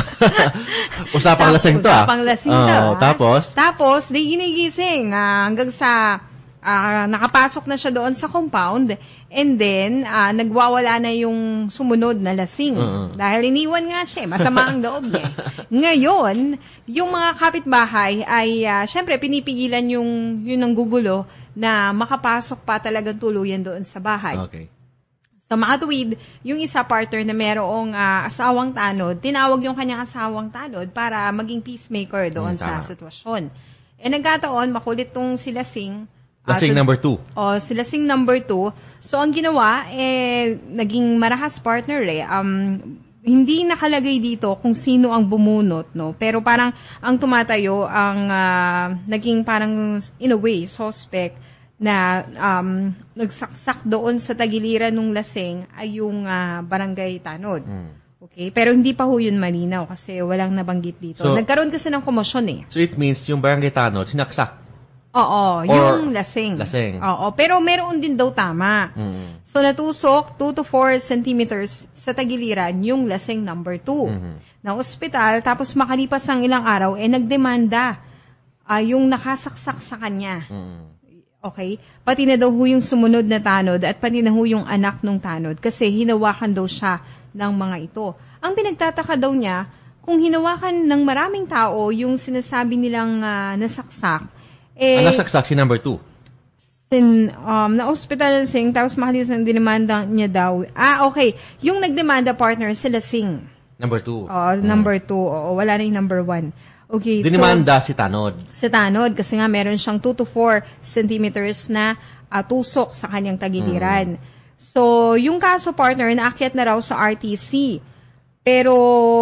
Usapang lasing to ah. Usapang lasing to. Uh, tapos? Tapos, di ginigising uh, hanggang sa uh, nakapasok na siya doon sa compound and then, uh, nagwawala na yung sumunod na lasing. Uh-uh. Dahil iniwan nga siya. Masama ang loob niya. Ngayon, yung mga kapitbahay ay, uh, syempre, pinipigilan yung, yun ang gugulo na makapasok pa talagang tuluyan doon sa bahay. Okay. So, makatuwid, yung isa partner na merong uh, asawang tanod, tinawag yung kanyang asawang tanod para maging peacemaker doon hmm, sa sitwasyon. E nagkataon, makulit tong si Lasing. Lasing uh, number two. O, si Lasing number two. So, ang ginawa, eh, naging marahas partner eh. Um, hindi nakalagay dito kung sino ang bumunot, no? Pero parang ang tumatayo, ang uh, naging parang, in a way, suspect na um, nagsaksak doon sa tagiliran ng lasing ay yung uh, barangay Tanod. Mm. Okay? Pero hindi pa ho yun malinaw kasi walang nabanggit dito. So, nagkaroon kasi ng komosyon eh. So it means yung barangay Tanod, sinaksak? Oo, yung lasing. Lasing. Oo, pero meron din daw tama. Mm-hmm. So natusok two to four centimeters sa tagiliran yung lasing number two. Mm-hmm. Na ospital, tapos makalipas ng ilang araw, eh nagdemanda uh, yung nakasaksak sa kanya. Mm-hmm. Okay? Pati na daw ho yung sumunod na tanod at pati na ho yung anak ng tanod kasi hinawakan daw siya ng mga ito. Ang pinagtataka daw niya, kung hinawakan ng maraming tao yung sinasabi nilang uh, nasaksak, eh, ang nasaksak si number two. Sin, um, na-hospital Sing, tapos makalis ng dinimanda niya daw. Ah, okay. Yung nagdemanda partner, sila Sing. Number two. Oo, mm. number two. Oo, wala na yung number one. Okay, dinimanda so, si Tanod. Si Tanod, kasi nga meron siyang two to four centimeters na uh, tusok sa kanyang tagiliran. Mm. So, yung kaso partner, naakyat na raw sa R T C. Pero,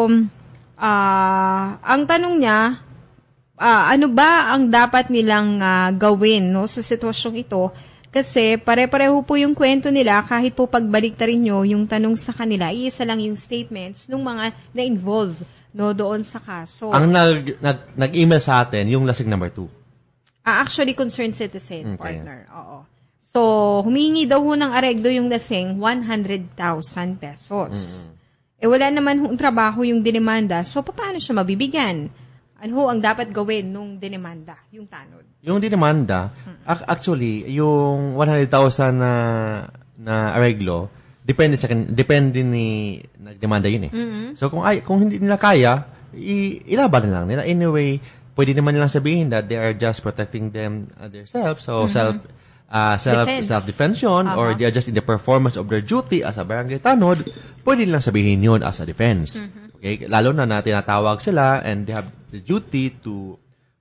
uh, ang tanong niya, Uh, ano ba ang dapat nilang uh, gawin no, sa sitwasyong ito? Kasi pare-pareho po yung kwento nila kahit po pagbalik ta rin nyo yung tanong sa kanila, iisa lang yung statements ng mga na-involve no, doon sa kaso. Ang nag, nag, nag-email sa atin, yung lasing number two. Uh, actually, concerned citizen, okay. Partner. Oo. So, humingi daw ho ng areglo yung lasing one hundred thousand pesos. Mm-hmm. Eh, wala naman hong trabaho yung dinimanda. So, paano siya mabibigyan? ano ho ang dapat gawin nung dinemanda, yung tanod? Yung dinemanda, hmm. actually, yung one hundred thousand na, na areglo, depende sa depende ni nagdemanda yun eh. Mm-hmm. So kung ay, kung hindi nila kaya, i, ilaban na lang nila. Anyway, pwede naman nilang sabihin that they are just protecting them uh, themselves. So mm-hmm. self uh, self Defense. self-defense yun, uh-huh. or they are just in the performance of their duty as a barangay tanod, pwede nilang sabihin yun as a defense. Mm-hmm. Okay, lalo na na tinatawag sila and they have the duty to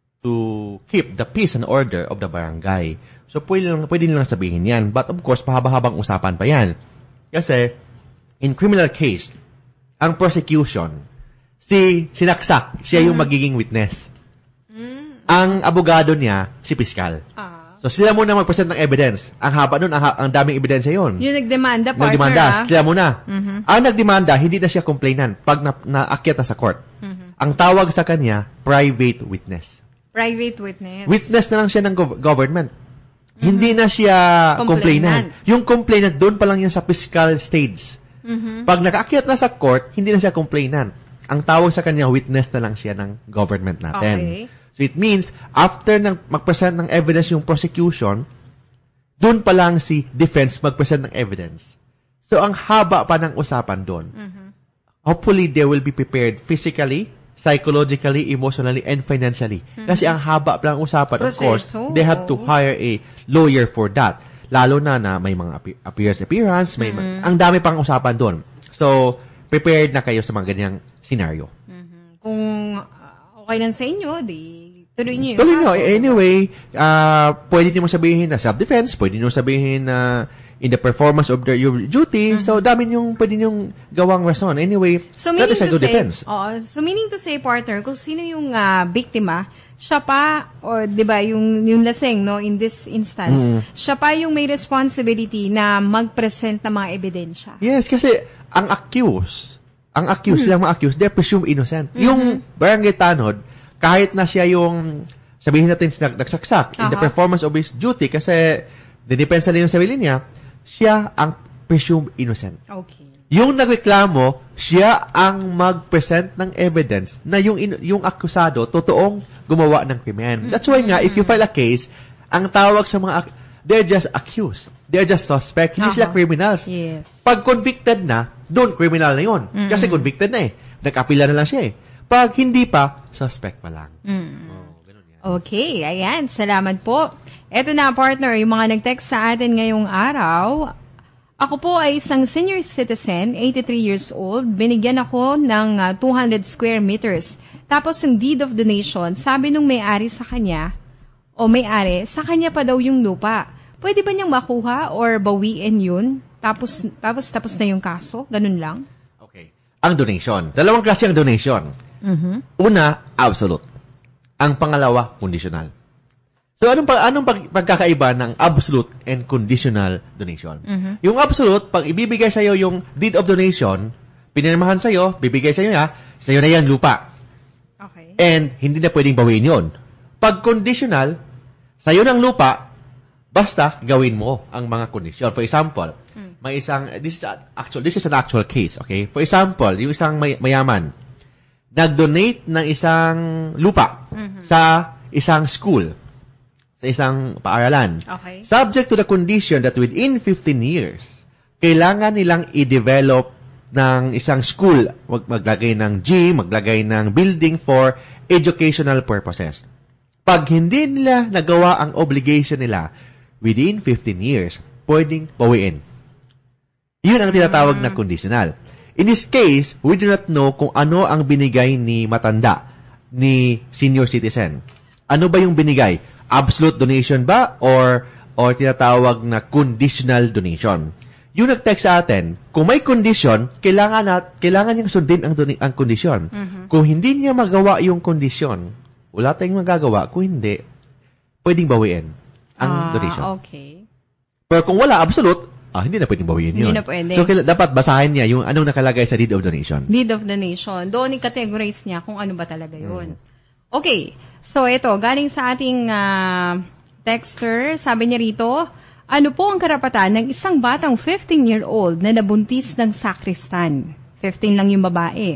to keep the peace and order of the barangay. So pwede lang pwede nilang sabihin yan. But of course, mahaba-habang usapan pa yan. Kasi in criminal case, ang prosecution, si sinaksak, siya yung mm-hmm. magiging witness. Mm-hmm. Ang abogado niya, si piskal. Ah. So sila muna mag-present ng evidence. Ang haba nun, ang, ang daming ebidensya yun. Yung nagdemanda, partner, nagdemanda, ah. sila muna. Mm-hmm. Ang nagdemanda, hindi na siya complainant pag na, naakyat na sa court. Mm-hmm. Ang tawag sa kanya, private witness. Private witness. Witness na lang siya ng gov- government. Mm-hmm. Hindi na siya complainant. complainant. Yung complainant, doon pa lang yan sa fiscal stage. Mm-hmm. Pag nakaakyat na sa court, hindi na siya complainant. Ang tawag sa kanya, witness na lang siya ng government natin. Okay. So it means, after nang mag-present ng evidence yung prosecution, doon pa lang si defense mag-present ng evidence. So ang haba pa ng usapan doon. Mm-hmm. Hopefully, they will be prepared physically, psychologically, emotionally, and financially. Mm-hmm. Kasi ang haba pa ng usapan, Proceso. Of course, they have to hire a lawyer for that. Lalo na na may mga appearance appearance, may mm-hmm. ang dami pang usapan doon. So, prepared na kayo sa mga ganyang scenario. Mm-hmm. Kung uh, okay lang sa inyo, di tuloy nyo. Tuloy nyo. Anyway, uh, pwede nyo sabihin na self-defense, pwede nyo sabihin na uh, in the performance of their, your duty. Mm-hmm. So, dami yung pwede nyo gawang rason. Anyway, so, that is a good say, defense. Oh, so, meaning to say, partner, kung sino yung uh, biktima, siya pa, o di ba, yung, yung lasing, no, in this instance, mm. siya pa yung may responsibility na mag-present ng mga ebidensya. Yes, kasi ang accused, ang accused, mm. silang mga accused, they're presumed innocent. Mm-hmm. Yung barangay tanod, kahit na siya yung, sabihin natin, nagsaksak uh-huh. in the performance of his duty, kasi, didepensa din yung sarili niya, siya ang presumed innocent. Okay. Yung nagreklamo, siya ang mag-present ng evidence na yung in, yung akusado totoong gumawa ng krimen. That's why nga, if you file a case, ang tawag sa mga, they're just accused. They're just suspect. Hindi uh-huh. sila criminals. Yes. Pag convicted na, doon criminal na yun. Mm-hmm. Kasi convicted na eh. Nag-apila na lang siya eh. Pag hindi pa, suspect pa lang. Mm-hmm. Oh, ganun yan. Okay, ayan. Salamat po. Eto na, partner, yung mga nag-text sa atin ngayong araw. Ako po ay isang senior citizen, eighty-three years old. Binigyan ako ng uh, two hundred square meters. Tapos yung deed of donation, sabi nung may-ari sa kanya, o may-ari, sa kanya pa daw yung lupa. Pwede ba niyang makuha or bawiin yun? Tapos, tapos, tapos na yung kaso? Ganun lang? Okay. Ang donation. Dalawang klase ang donation. Mm-hmm. Una, absolute. Ang pangalawa, conditional. So, anong, pag, anong pag, pagkakaiba ng absolute and conditional donation? Mm-hmm. Yung absolute, pag ibibigay sa'yo yung deed of donation, pinirmahan sa'yo, bibigay sa'yo na, sa'yo na yan lupa. Okay. And hindi na pwedeng bawiin yun. Pag conditional, sa'yo ng lupa, basta gawin mo ang mga kondisyon. For example, mm. may isang, this is, actual, this is an actual case, okay? For example, yung isang may, mayaman, nag-donate ng isang lupa mm-hmm. sa isang school, sa isang paaralan. Okay. Subject to the condition that within fifteen years, kailangan nilang i-develop ng isang school, mag maglagay ng gym, maglagay ng building for educational purposes. Pag hindi nila nagawa ang obligation nila within fifteen years, pwedeng bawiin. Yun ang tinatawag mm. na conditional. In this case, we do not know kung ano ang binigay ni matanda, ni senior citizen. Ano ba yung binigay? Absolute donation ba or or tinatawag na conditional donation? Yung nag-text sa atin, kung may condition, kailangan at kailangan niyang sundin ang doni- ang kondisyon. Mm-hmm. Kung hindi niya magawa yung kondisyon, wala tayong magagawa. Kung hindi, pwedeng bawiin ang ah, donation. Okay. Pero kung wala absolute, ah, hindi na pwedeng bawiin yun. Hindi na pwede. So, kaila- dapat basahin niya yung anong nakalagay sa deed of donation. Deed of donation. Doon i-categorize niya kung ano ba talaga yun. Mm. Okay. So, ito, galing sa ating uh, texter, sabi niya rito, ano po ang karapatan ng isang batang fifteen-year-old na nabuntis ng sakristan? fifteen lang yung babae.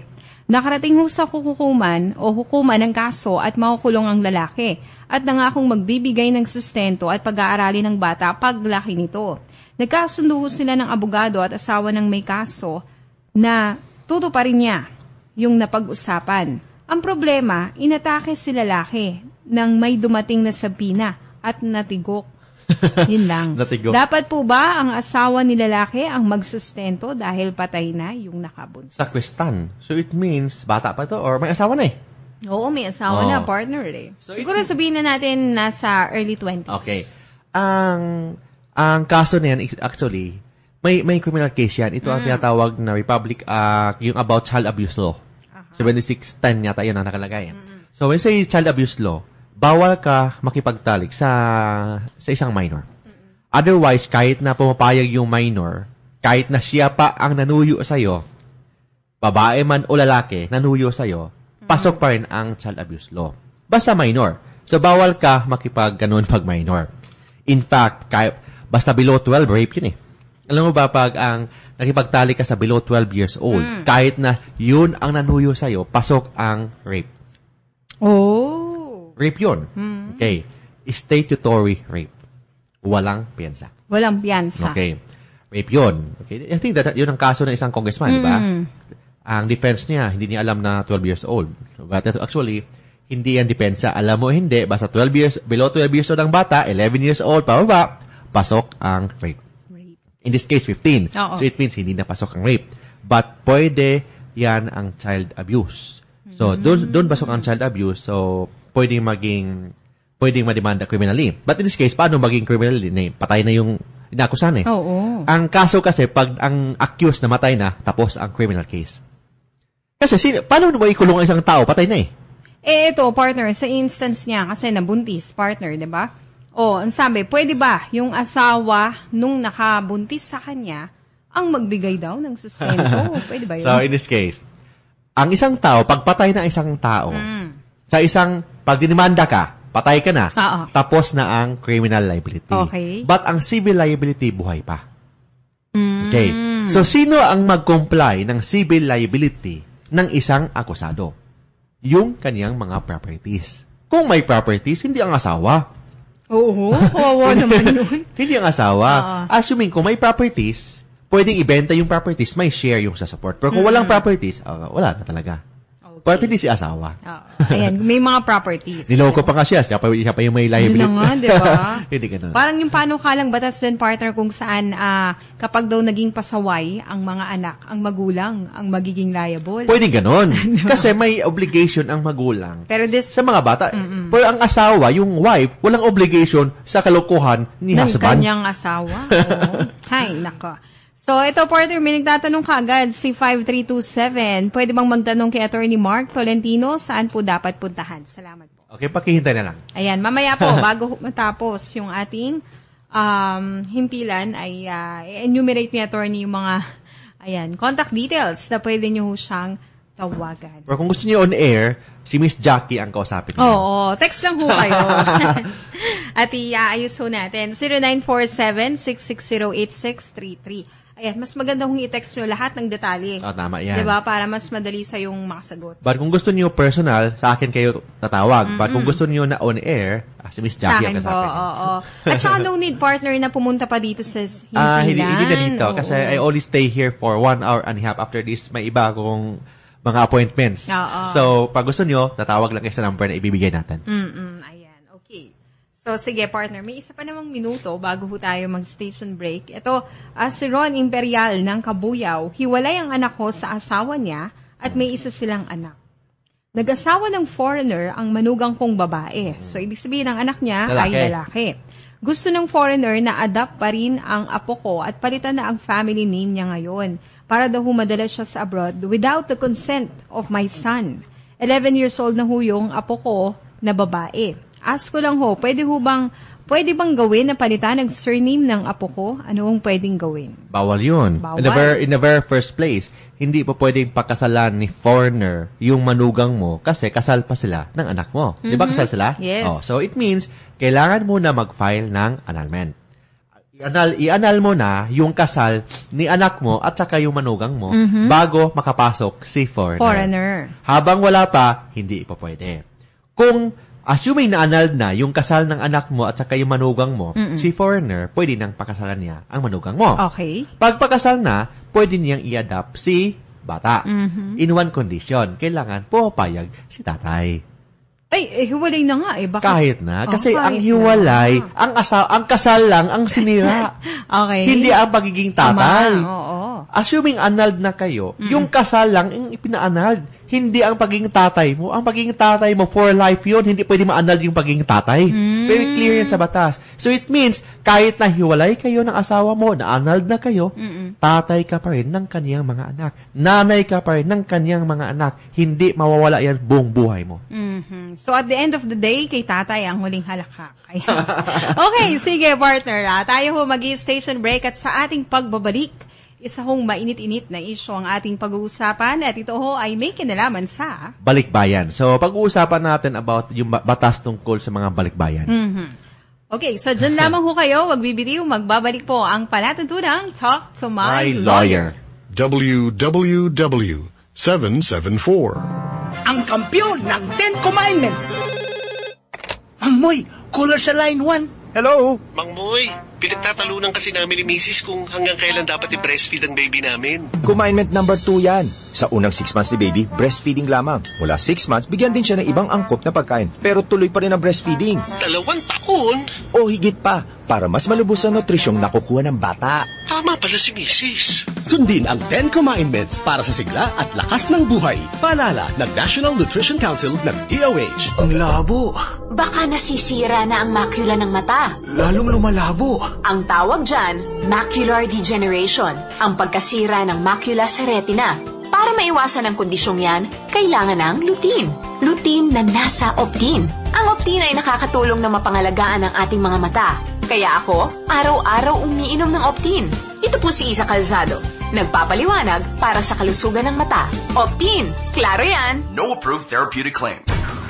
Nakarating ho sa hukuman o hukuman ng kaso at makukulong ang lalaki at nangakong magbibigay ng sustento at pag-aarali ng bata paglaki nito. Nagkasundo sila ng abogado at asawa ng may kaso na tutuparin niya yung napag-usapan. Ang problema, inatake si lalaki nang may dumating na sabina at natigok. Yun lang. Natigok. Dapat po ba ang asawa ni lalaki ang magsustento dahil patay na yung nakabuntis? Sakristan. So it means, bata pa to or may asawa na eh? Oo, may asawa Oh. na, partner eh. So Siguro sabihin na natin nasa early twenties. Okay. Ang ang kaso na yan, actually, may may criminal case yan. Ito ang tinatawag na Republic, uh, yung about child abuse law. seventy-six ten yata yun ang nakalagay. So when say child abuse law, bawal ka makipagtalik sa sa isang minor. Otherwise, kahit na pumapayag yung minor, kahit na siya pa ang nanuyo sa'yo, babae man o lalaki, nanuyo sa'yo, pasok pa rin ang child abuse law. Basta minor. So, bawal ka makipag ganun pag minor. In fact, kahit, basta below twelve, rape yun eh. Alam mo ba, pag ang nakipagtali ka sa below twelve years old, mm. kahit na yun ang nanuyo sa'yo, pasok ang rape. Oh. Rape yun. Mm. Okay. Statutory rape. Walang piyansa. Walang piyansa. Okay. Rape yun. Okay. I think that yun ang kaso ng isang congressman, di ba? Mm. Ang defense niya, hindi niya alam na twelve years old. But actually, hindi yan depensa. Alam mo, hindi. Basta twelve years, below twelve years old ang bata, eleven years old, pababa, pasok ang rape. Rape. In this case, fifteen. Oo. So it means hindi na pasok ang rape. But pwede yan ang child abuse. So, Mm-hmm. doon doon pasok ang child abuse. So, pwedeng maging, pwedeng mademanda criminally. But in this case, paano maging criminally? Patay na yung inakusan eh. Oo. Ang kaso kasi, pag ang accused na matay na, tapos ang criminal case. Kasi, sino, paano ba ikulong ang isang tao? Patay na eh. Eh, ito, partner, sa instance niya, kasi nabuntis, partner, di ba? O, ang sabi, pwede ba yung asawa nung nakabuntis sa kanya ang magbigay daw ng sustento? Pwede ba yun? So, in this case, ang isang tao, pagpatay na isang tao, Mm. sa isang, pag dinimanda ka, patay ka na, Oo. tapos na ang criminal liability. Okay. But ang civil liability, buhay pa. Mm. Okay. So, sino ang mag-comply ng civil liability ng isang akusado? Yung kaniyang mga properties. Kung may properties, hindi ang asawa. Oo, kawawa naman yun. Hindi ang asawa. Oo. Assuming kung may properties, pwedeng ibenta yung properties, may share yung sa support. Pero kung walang properties, uh, wala na talaga. Okay. Pero hindi si asawa. Oo. Ayan, may mga properties. Niloko pa nga siya. Siya pa, siya pa yung may liability. Yun na nga, di ba? Hindi ganun. Parang yung panukalang batas din, partner, kung saan ah, kapag daw naging pasaway ang mga anak, ang magulang, ang magiging liable. Pwede ganun. Kasi may obligation ang magulang Pero this, sa mga bata. Pero ang asawa, yung wife, walang obligation sa kalokohan ni ng husband. kanyang asawa. Oo. Hay, nako. So, ito, partner, may nagtatanong ka agad, si five three two seven. Pwede bang magtanong kay Attorney Mark Tolentino? Saan po dapat puntahan? Salamat po. Okay, pakihintay na lang. Ayan, mamaya po, bago matapos yung ating um, himpilan, ay uh, enumerate ni Attorney yung mga ayan, contact details na pwede nyo siyang tawagan. Pero kung gusto niyo on air, si Miss Jackie ang kausapin niyo. Oo, text lang ho kayo. At iaayos ho natin. zero nine four seven, six six zero, eight six three three. Ayan, mas maganda kung i-text nyo lahat ng detalye. Oh, tama yan. Diba? Para mas madali sa yung makasagot. But kung gusto niyo personal, sa akin kayo tatawag. Mm-hmm. But kung gusto niyo na on air, ah, si Miss Sa Jackie ang akin po, kasapin. oo. At saka no need partner na pumunta pa dito sa himpilan. Ah, hindi, hindi na dito. Oo. Kasi I only stay here for one hour and a half. After this, may iba akong mga appointments. Oo. So, pag gusto nyo, tatawag lang kayo sa number na ibibigay natin. Mm-mm, ayan, okay. So, sige partner, may isa pa namang minuto bago po tayo mag-station break. Ito, uh, si Ron Imperial ng Kabuyaw, hiwalay ang anak ko sa asawa niya at may isa silang anak. Nag-asawa ng foreigner ang manugang kong babae. So, ibig sabihin ng anak niya Lalaki. ay lalaki. Gusto ng foreigner na adapt pa rin ang apo ko at palitan na ang family name niya ngayon para daw humadala siya sa abroad without the consent of my son. eleven years old na ho yung apo ko na babae. Ask ko lang ho, pwede ho bang, pwede bang gawin na palitan ang surname ng apo ko? Ano ang pwedeng gawin? Bawal yun. Bawal. In the, very, in the very first place, hindi pa pwedeng pakasalan ni foreigner yung manugang mo kasi kasal pa sila ng anak mo. Di ba kasal sila? Yes. Oh, so it means, kailangan mo na mag-file ng annulment. i-anal, i-anal mo na yung kasal ni anak mo at saka yung manugang mo mm-hmm. bago makapasok si foreigner. Foreigner. Habang wala pa, hindi pa pwede. Kung assuming na annulled na yung kasal ng anak mo at saka yung manugang mo, Mm-mm. si foreigner, pwede nang pakasalan niya ang manugang mo. Okay. Pag pakasal na, pwede niyang i-adapt si bata. Mm-hmm. In one condition, kailangan pumapayag si tatay. Ay, eh, hiwalay na nga eh. Bakit? Kahit na. Kasi oh, ang hiwalay, na. ang asa, ang kasal lang, ang sinira. Okay. Hindi ang pagiging tatay. Ama, oo. Assuming annulled na kayo, Mm-mm. yung kasal lang yung ipina-annulled. Hindi ang pagiging tatay mo. Ang pagiging tatay mo for life yun. Hindi pwede ma-annulled yung pagiging tatay. Mm. Very clear yun sa batas. So it means, kahit na hiwalay kayo ng asawa mo, na annulled na kayo, Mm-mm. tatay ka pa rin ng kaniyang mga anak. Nanay ka pa rin ng kaniyang mga anak. Hindi mawawala yan buong buhay mo. Mm-hmm. So at the end of the day, kay tatay ang huling halakak. Okay, sige partner. Ah. Tayo ho mag-station break at sa ating pagbabalik, isa hong mainit-init na issue ang ating pag-uusapan at ito ho ay may kinalaman sa balikbayan. So, pag-uusapan natin about yung batas tungkol sa mga balikbayan. Mm-hmm. Okay, so dyan lamang ho kayo, wag bibitiw, magbabalik po ang palatuntunang Talk to My, My Lawyer. W W W seven seven four. Ang kampyon ng Ten Commandments. Mang Moy, caller sa line one. Hello? Mang Moy, pinagtatalunan kasi namin ni Missus kung hanggang kailan dapat i-breastfeed ang baby namin. Commandment number two yan. Sa unang six months ni baby, breastfeeding lamang. Mula six months, bigyan din siya ng ibang angkop na pagkain. Pero tuloy pa rin ang breastfeeding. Dalawang taon? O higit pa, para mas malubos ang nutrisyong nakukuha ng bata. Tama pala si Missus Sundin ang Ten Commandments para sa sigla at lakas ng buhay. Paalala ng National Nutrition Council ng D O H. Ang labo. Baka nasisira na ang macula ng mata. Lalong lumalabo. Ang tawag dyan, macular degeneration, ang pagkasira ng macula sa retina. Para maiwasan ang kondisyong yan, kailangan ng lutein. Lutein na nasa Optin. Ang Optin ay nakakatulong na mapangalagaan ang ating mga mata. Kaya ako, araw-araw umiinom ng Optin. Ito po si Isa Calzado, nagpapaliwanag para sa kalusugan ng mata. Optin, klaro yan. No approved therapeutic claim.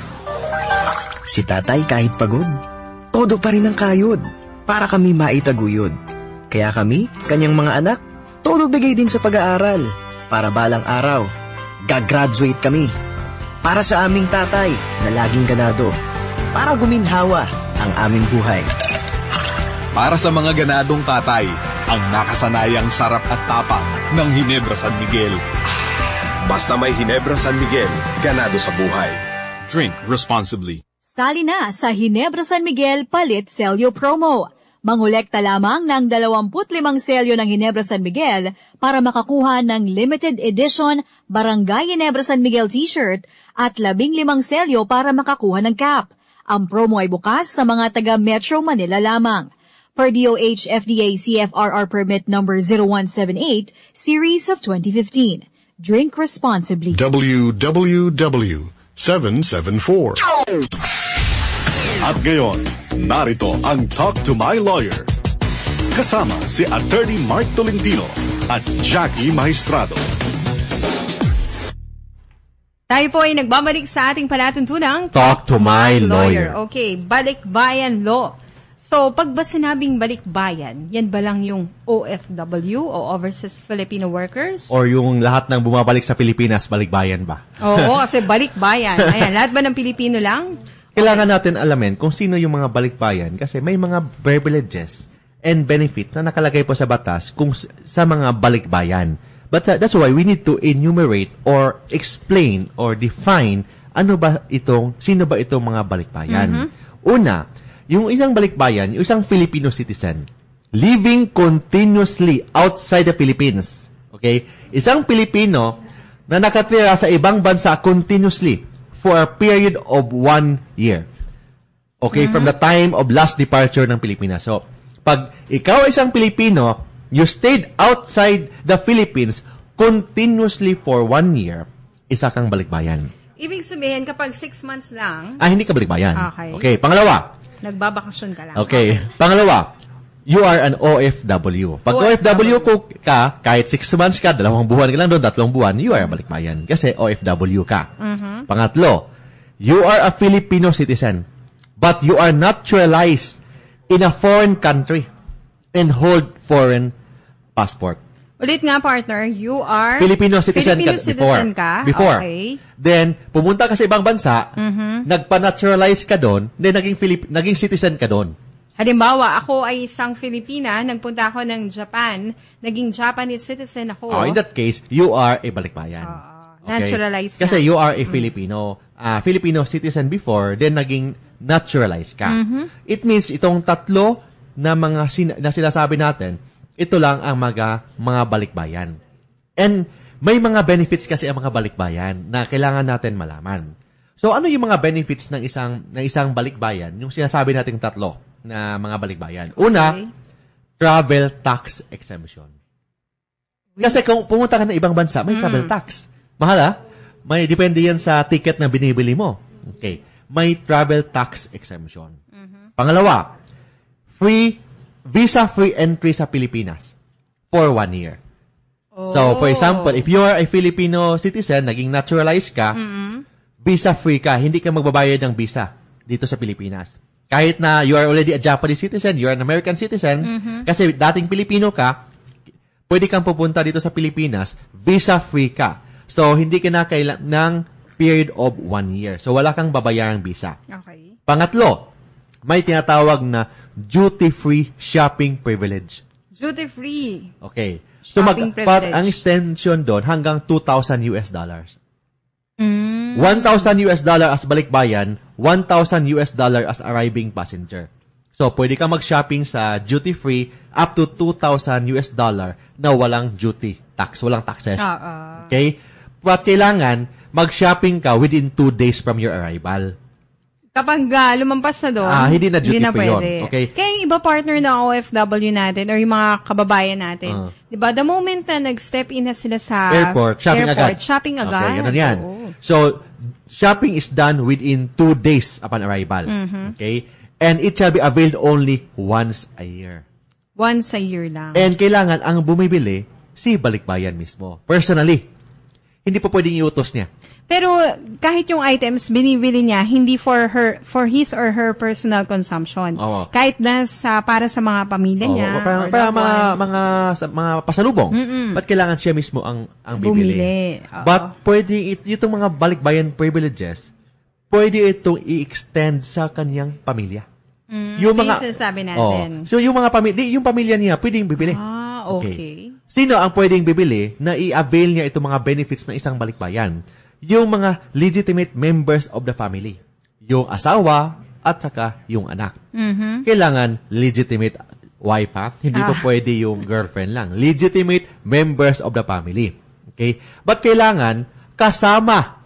Si tatay kahit pagod, todo pa rin ang kayod para kami maitaguyod. Kaya kami, kanyang mga anak, todo bigay din sa pag-aaral. Para balang araw, gagraduate kami. Para sa aming tatay na laging ganado. Para guminhawa ang aming buhay. Para sa mga ganadong tatay, ang nakasanayang sarap at tapang ng Ginebra San Miguel. Basta may Ginebra San Miguel, ganado sa buhay. Drink responsibly. Sali na sa Ginebra San Miguel Palit Selyo Promo. Mangolekta lamang ng dalawampu't limang selyo ng Ginebra San Miguel para makakuha ng limited edition Barangay Ginebra San Miguel t-shirt at labing limang selyo para makakuha ng cap. Ang promo ay bukas sa mga taga Metro Manila lamang. Per D O H F D A C F R R permit number zero one seven eight, series of twenty fifteen. Drink responsibly. W W W seven seven four. At ngayon, narito ang Talk to My Lawyer. Kasama si Attorney Mark Tolentino at Jackie Maestrado. Tayo po ay nagbabalik sa ating palatuntunang Talk to My Lawyer. Okay, balikbayan law. So, pag ba sinabing balikbayan, yan ba lang yung O F W o Overseas Filipino Workers? Or yung lahat ng bumabalik sa Pilipinas, balikbayan ba? Oo, kasi balikbayan. Ayan, lahat ba ng Pilipino lang? Kailangan natin alamin kung sino yung mga balikbayan kasi may mga privileges and benefits na nakalagay po sa batas kung sa mga balikbayan. But uh, that's why we need to enumerate or explain or define ano ba itong, sino ba itong mga balikbayan. Mm-hmm. Una, yung isang balikbayan, yung isang Filipino citizen, living continuously outside the Philippines. Okay? Isang Pilipino na nakatira sa ibang bansa continuously for a period of one year. Okay? Mm-hmm. From the time of last departure ng Pilipinas. So, pag ikaw ay isang Pilipino, you stayed outside the Philippines continuously for one year, isa kang balikbayan. Ibig sabihin, kapag six months lang... Ah, hindi ka balikbayan. Okay. Okay, pangalawa. Nagbabakasyon ka lang. Okay. okay. Pangalawa, you are an O F W. Pag O F W, O F W ko ka, kahit six months ka, dalawang buwan ka lang doon, tatlong buwan, you are a balikbayan. Kasi O F W ka. Mm-hmm. Pangatlo, you are a Filipino citizen, but you are naturalized in a foreign country. and hold foreign passport. Ulit nga, partner, you are Filipino citizen Filipino ka citizen before. ka. Before. Okay. Then, pumunta ka sa ibang bansa, Mhm. nagpa-naturalize ka doon, then naging, Filip, naging citizen ka doon. Halimbawa, ako ay isang Filipina, nagpunta ako ng Japan, naging Japanese citizen ako. Oh, in that case, you are a balikbayan. Okay? Naturalized Kasi na. you are a Filipino. Uh, Filipino citizen before, then naging naturalized ka. Mhm. It means itong tatlo na mga sin- na sinasabi natin, ito lang ang mga, mga balikbayan. And may mga benefits kasi ang mga balikbayan na kailangan natin malaman. So ano yung mga benefits ng isang ng isang balikbayan? Yung sinasabi nating tatlo na mga balikbayan. Una, Okay. travel tax exemption. Kasi kung pumunta ka ng ibang bansa, may Mm. travel tax. Mahal ah. May depende yan sa ticket na binibili mo. Okay. May travel tax exemption. Pangalawa, free visa-free entry sa Pilipinas for one year. So, for example, if you are a Filipino citizen, naging naturalized ka, Mhm. visa-free ka, hindi ka magbabayad ng visa dito sa Pilipinas. Kahit na you are already a Japanese citizen, you are an American citizen, Mhm. kasi dating Pilipino ka, pwede kang pupunta dito sa Pilipinas, visa-free ka. So, hindi ka na kailangan ng period of one year. So, wala kang babayarang visa. Okay. Pangatlo, may tinatawag na duty-free shopping privilege. Duty-free. Okay. So, mag, Shopping part, privilege. ang extension doon hanggang two thousand U S dollars. Mm. one thousand U S dollar as balikbayan, one thousand U S dollar as arriving passenger. So, pwede ka mag-shopping sa duty-free up to two thousand U S dollar na walang duty tax, walang taxes. Oo. Okay? But kailangan mag-shopping ka within two days from your arrival. Kapag uh, lumampas na doon, Ah, hindi na duty free yun. pwede. Okay. Kaya yung iba partner na O F W natin or yung mga kababayan natin, Ah. di ba, the moment na nag-step in na sila sa Airport, shopping airport, agad. shopping agad. Okay, ganun yan. Oo. So, shopping is done within two days upon arrival. Mhm. Okay? And it shall be availed only once a year. Once a year lang. And kailangan ang bumibili, si balikbayan mismo. Personally. Hindi po pwedeng iutos niya. Pero kahit yung items binibili niya hindi for her for his or her personal consumption. Oo. Kahit na sa para sa mga pamilya Oo, niya. para, or para loved mga, ones. mga, sa, mga pasalubong. Mm-mm. Ba't kailangan siya mismo ang, ang bibili? Bumili. Oo. But pwede, it, itong mga balikbayan privileges, pwede itong i-extend sa kanyang pamilya. Mm, ito yung sinasabi natin. Oo. So yung mga pamilya, yung pamilya niya pwedeng bibili. Ah, okay. Sino ang pwedeng bibili na i-avail niya itong mga benefits ng isang balikbayan? Yung mga legitimate members of the family. Yung asawa at saka yung anak. Mhm. Kailangan legitimate wife ha? Hindi po Ah. pwede yung girlfriend lang. Legitimate members of the family. Okay? But kailangan kasama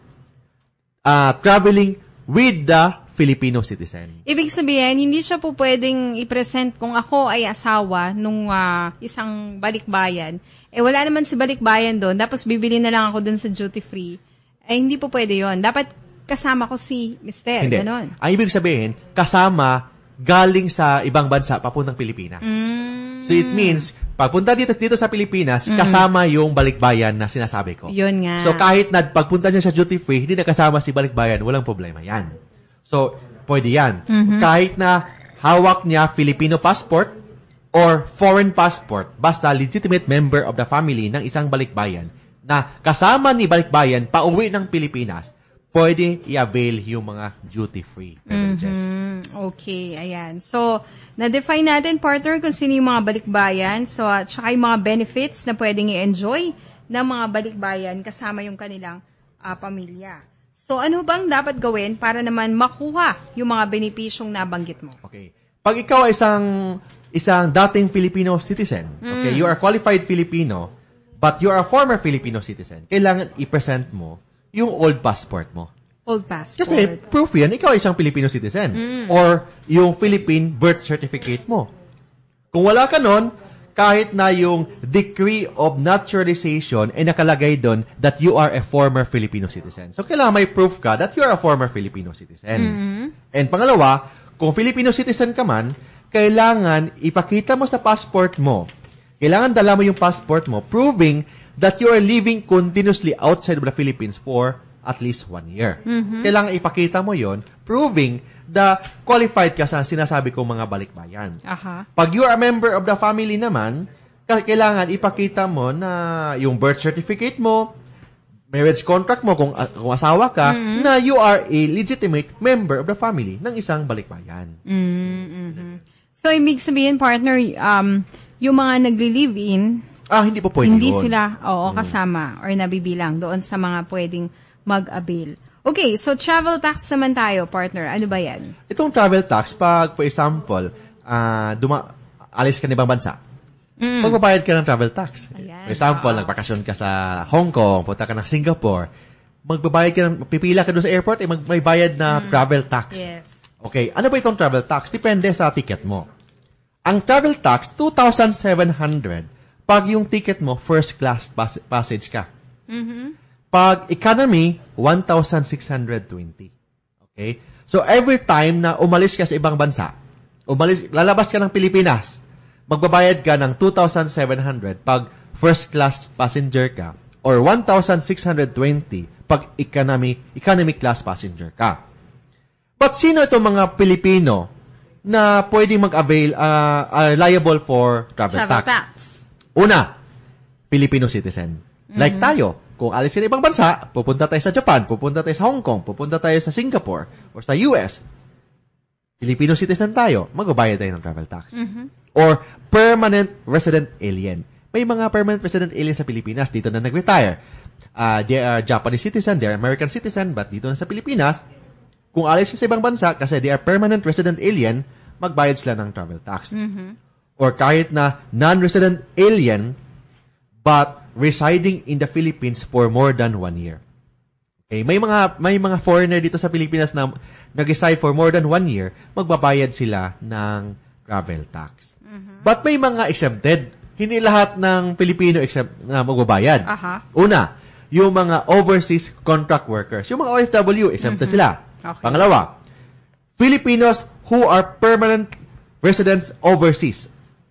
uh, traveling with the Filipino citizen. Ibig sabihin, hindi siya po pwedeng i-present kung ako ay asawa nung ah, isang balikbayan. Eh, wala naman si balikbayan doon. Tapos bibili na lang ako doon sa duty free. Eh, hindi po pwede yon. Dapat kasama ko si mister. Hindi. Ganon. Ang ibig sabihin, kasama galing sa ibang bansa papuntang Pilipinas. Mm. So it means, pagpunta dito dito sa Pilipinas, Mm. kasama yung balikbayan na sinasabi ko. Yun nga. So kahit na pagpunta niya sa duty free, hindi na kasama si balikbayan, walang problema yan. So, pwede yan. Mhm. Kahit na hawak niya Filipino passport or foreign passport, basta legitimate member of the family ng isang balikbayan na kasama ni balikbayan pauwi ng Pilipinas, pwede i-avail yung mga duty-free privileges. Mhm. Okay, ayan. So, na-define natin, partner, kung sino yung mga balikbayan. So, at saka yung mga benefits na pwedeng i-enjoy ng mga balikbayan kasama yung kanilang ah, pamilya. So, ano bang dapat gawin para naman makuha yung mga benepisyong nabanggit mo? Okay. Pag ikaw ay isang isang dating Filipino citizen, okay, Mm. you are a qualified Filipino, but you are a former Filipino citizen, kailangan i-present mo yung old passport mo. Old passport. Kasi proof yan, ikaw ay isang Filipino citizen. Mm. Or yung Philippine birth certificate mo. Kung wala ka nun, kahit na yung decree of naturalization ay nakalagay doon that you are a former Filipino citizen. So, kailangan may proof ka that you are a former Filipino citizen. Mhm. And pangalawa, kung Filipino citizen ka man, kailangan ipakita mo sa passport mo. Kailangan dala mo yung passport mo proving that you are living continuously outside of the Philippines for at least one year. Mhm. Kailangan ipakita mo yon, proving the qualified ka sa sinasabi kong mga balikbayan. Aha. Pag you are a member of the family naman, kailangan ipakita mo na yung birth certificate mo, marriage contract mo kung, uh, kung asawa ka, Mhm. na you are a legitimate member of the family ng isang balikbayan. Mm-hmm. So, ibig sabihin, partner, um, yung mga nagli-live-in, ah, hindi po pwede hindi yun. sila, oo, kasama or nabibilang doon sa mga pwedeng mag-avail. Okay, so travel tax naman tayo, partner. Ano ba yan? Itong travel tax, pag, for example, uh, duma alis ka na ibang bansa, Mm. magbabayad ka ng travel tax. Ayan. For example, Ah. nagbakasyon ka sa Hong Kong, punta ka ng Singapore, magbabayad ka ng, pipila ka doon sa airport, eh, mag, may bayad na Mm. travel tax. Yes. Okay, ano ba itong travel tax? Depende sa ticket mo. Ang travel tax, two thousand seven hundred pag yung ticket mo, first class pas- passage ka. Mm-hmm. Pag economy, one thousand six hundred twenty. Okay? So, every time na umalis ka sa ibang bansa, umalis, lalabas ka ng Pilipinas, magbabayad ka ng two thousand seven hundred pag first class passenger ka or one thousand six hundred twenty pag economy, economy class passenger ka. But sino itong mga Pilipino na pwedeng mag-avail, uh, are liable for travel, Travel tax? tax. Una, Filipino citizen. Like tayo, kung alis sa ibang bansa, pupunta tayo sa Japan, pupunta tayo sa Hong Kong, pupunta tayo sa Singapore, or sa U S, Filipino citizen tayo, magbabayad tayo ng travel tax. Mhm. Or permanent resident alien. May mga permanent resident alien sa Pilipinas, dito na nag-retire. Uh, they are Japanese citizen, they are American citizen, but dito na sa Pilipinas, kung alis sa ibang bansa, kasi they are permanent resident alien, magbayad sila ng travel tax. Mhm. Or kahit na non-resident alien, but residing in the Philippines for more than one year. Okay, may mga may mga foreigner dito sa Pilipinas na nag-reside for more than one year, magbabayad sila ng travel tax. Mhm. But may mga exempted. Hindi lahat ng Pilipino exempt na magbabayad. Aha. Una, yung mga overseas contract workers, yung mga O F W, exempted Mhm. sila. Okay. Pangalawa, Filipinos who are permanent residents overseas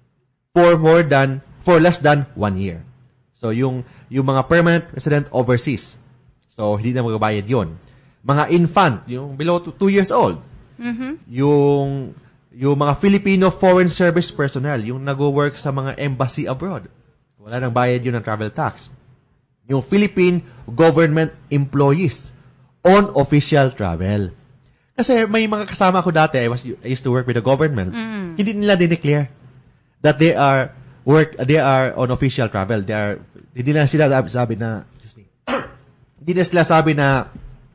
for more than for less than one year. So yung yung mga permanent resident overseas. So hindi na magbabayad 'yon. Mga infant, yung below to two years old. Mhm. Yung yung mga Filipino foreign service personnel, yung nagwo-work sa mga embassy abroad. Wala nang bayad 'yun ng travel tax. Yung Philippine government employees on official travel. Kasi may mga kasama ko dati, I was I used to work with the government. Mm. Hindi nila dineclare that they are work they are on official travel. They are hindi na sila sabi, sabi na excuse me. Hindi na sila sabi na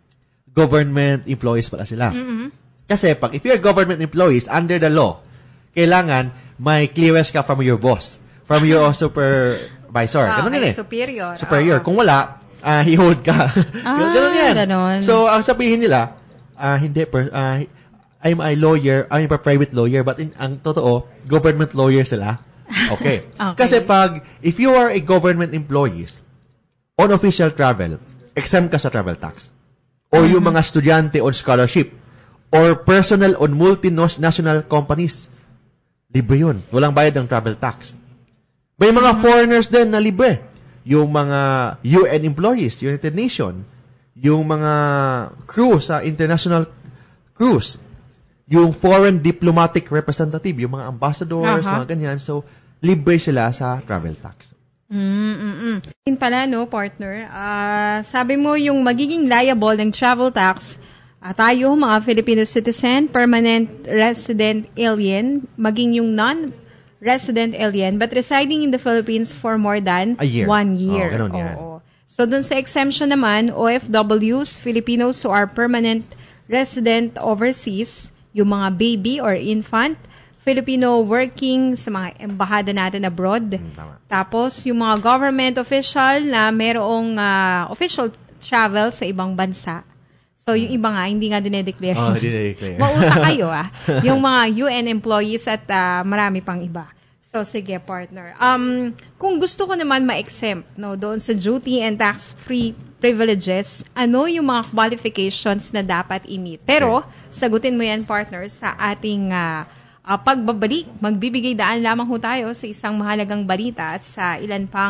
government employees pala sila. Mhm. Kasi pag if you're government employees under the law, kailangan may clearance ka from your boss, from your supervisor. Ah, Ganun okay, yun eh. superior. Superior. Oo. Kung wala, uh, hihold ka. Ah, Ganun yan. ganun. So, ang sabihin nila, ah hindi, per, ah, I'm a lawyer, I'm a private lawyer, but in, ang totoo, government lawyer sila. Okay. Okay. Kasi pag, if you are a government employees, on official travel, exempt ka sa travel tax. Or yung mga estudyante on scholarship, or personnel on multinational companies, libre yun. Walang bayad ng travel tax. May mga foreigners din na libre. Yung mga U N employees, United Nations, yung mga crew sa international cruise, yung foreign diplomatic representative, yung mga ambassadors, Aha. mga ganyan. So, libre sila sa travel tax. Mm-mm. Yun pala, no, partner. Ah, sabi mo yung magiging liable ng travel tax, ah, tayo, mga Filipino citizen, permanent resident alien, maging yung non-resident alien, but residing in the Philippines for more than A year. one year. Oh, ganun yan. Oo. So, dun sa exemption naman, O F Ws, Filipinos who are permanent resident overseas, yung mga baby or infant, Filipino working sa mga embahada natin abroad. tama. Tapos, yung mga government official na merong ah, official travel sa ibang bansa. So, yung iba nga, hindi nga dinedeclare. Oh, hindi dinedeclare. Mauta kayo, ah. Yung mga U N employees at ah, marami pang iba. So, sige, partner. Um, kung gusto ko naman ma-exempt, no, doon sa duty and tax-free privileges, ano yung mga qualifications na dapat i-meet? Pero, sagutin mo yan, partner, sa ating ah, ah, pagbabalik. Magbibigay daan lamang ho tayo sa isang mahalagang balita at sa ilan pang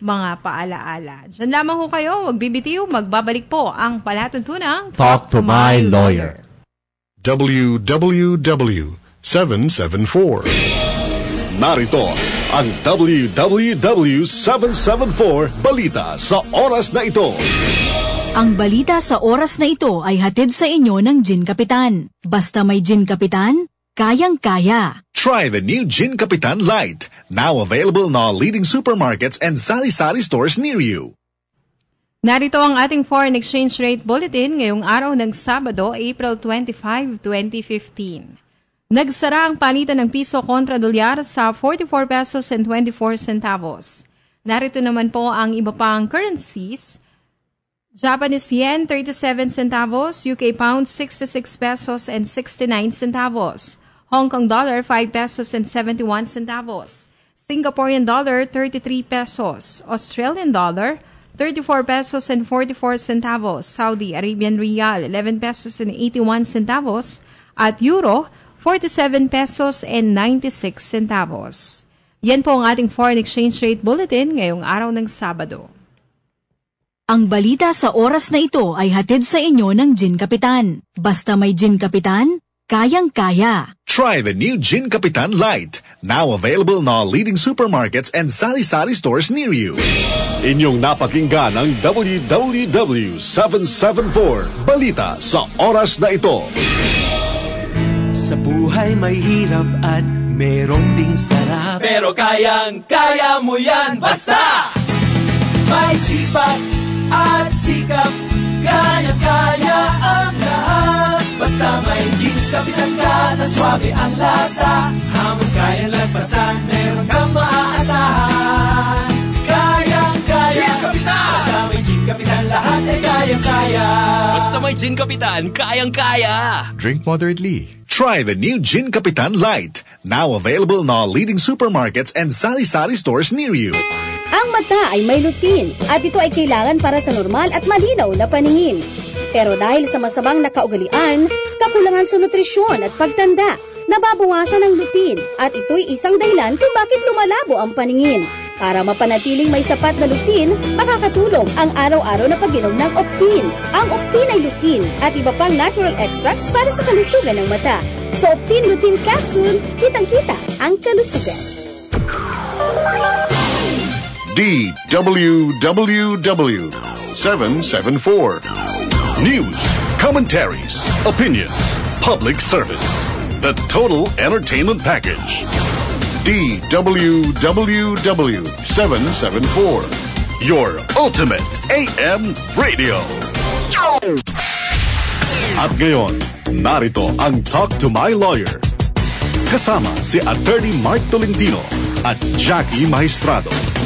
mga paalaala. Diyan lamang ho kayo, wag bibitiw, magbabalik po ang palatuntunang Talk to My Lawyer. W W W seven seven four. Narito ang W W W seven seven four balita sa oras na ito. Ang balita sa oras na ito ay hatid sa inyo ng Gin Kapitan. Basta may Gin Kapitan, kayang-kaya. Try the new Gin Kapitan Light, now available in all leading supermarkets and sari-sari stores near you. Narito ang ating foreign exchange rate bulletin ngayong araw ng Sabado, April twenty-fifth, twenty fifteen. Nagsara ang palitan ng piso kontra dolyar sa forty-four pesos and twenty-four centavos. Narito naman po ang iba pang currencies. Japanese yen, thirty-seven centavos. U K pound, sixty-six pesos and sixty-nine centavos. Hong Kong dollar, five pesos and seventy-one centavos. Singaporean dollar, thirty-three pesos. Australian dollar, thirty-four pesos and forty-four centavos. Saudi Arabian Riyal, eleven pesos and eighty-one centavos. At Euro, forty-seven pesos and ninety-six centavos. Yan po ang ating foreign exchange rate bulletin ngayong araw ng Sabado. Ang balita sa oras na ito ay hatid sa inyo ng Gin Kapitan. Basta may Gin Kapitan, kayang-kaya. Try the new Gin Kapitan Light, now available in all leading supermarkets and sari-sari stores near you. Inyong napakinggan ang W W W seven seven four balita sa oras na ito. Sa buhay may hirap at merong ding sarap. Pero kayang-kaya mo yan basta may sipag at sikap. Kayang-kaya ang lahat. Basta may Gin Kapitan ka na swabe ang lasa. Hamon kaya lagpasan, meron kang maaasahan. Kayang-kaya Gin Kapitan. Basta may Gin Kapitan, lahat ay kayang-kaya. Basta may Gin Kapitan, kayang-kaya. Drink moderately. Try the new Gin Kapitan Light, now available in all leading supermarkets and sari-sari stores near you. Ang mata ay may lutein at ito ay kailangan para sa normal at malinaw na paningin. Pero dahil sa masamang nakaugalian, kakulangan sa nutrisyon at pagtanda, nababawasan ang lutein at ito'y isang dahilan kung bakit lumalabo ang paningin. Para mapanatiling may sapat na lutein, makakatulong ang araw-araw na pag-inom ng Optin. Ang Optin ay lutein at iba pang natural extracts para sa kalusugan ng mata. Sa Optin Lutein Capsule, kitang-kita ang kalusugan. D W W W seven seven four. News, commentaries, opinions, public service. The total entertainment package. D W W W seven seven four. Your ultimate A M radio. At ngayon, narito ang Talk to My Lawyer. Kasama si Attorney Mark Tolentino at Jackie Maestrado.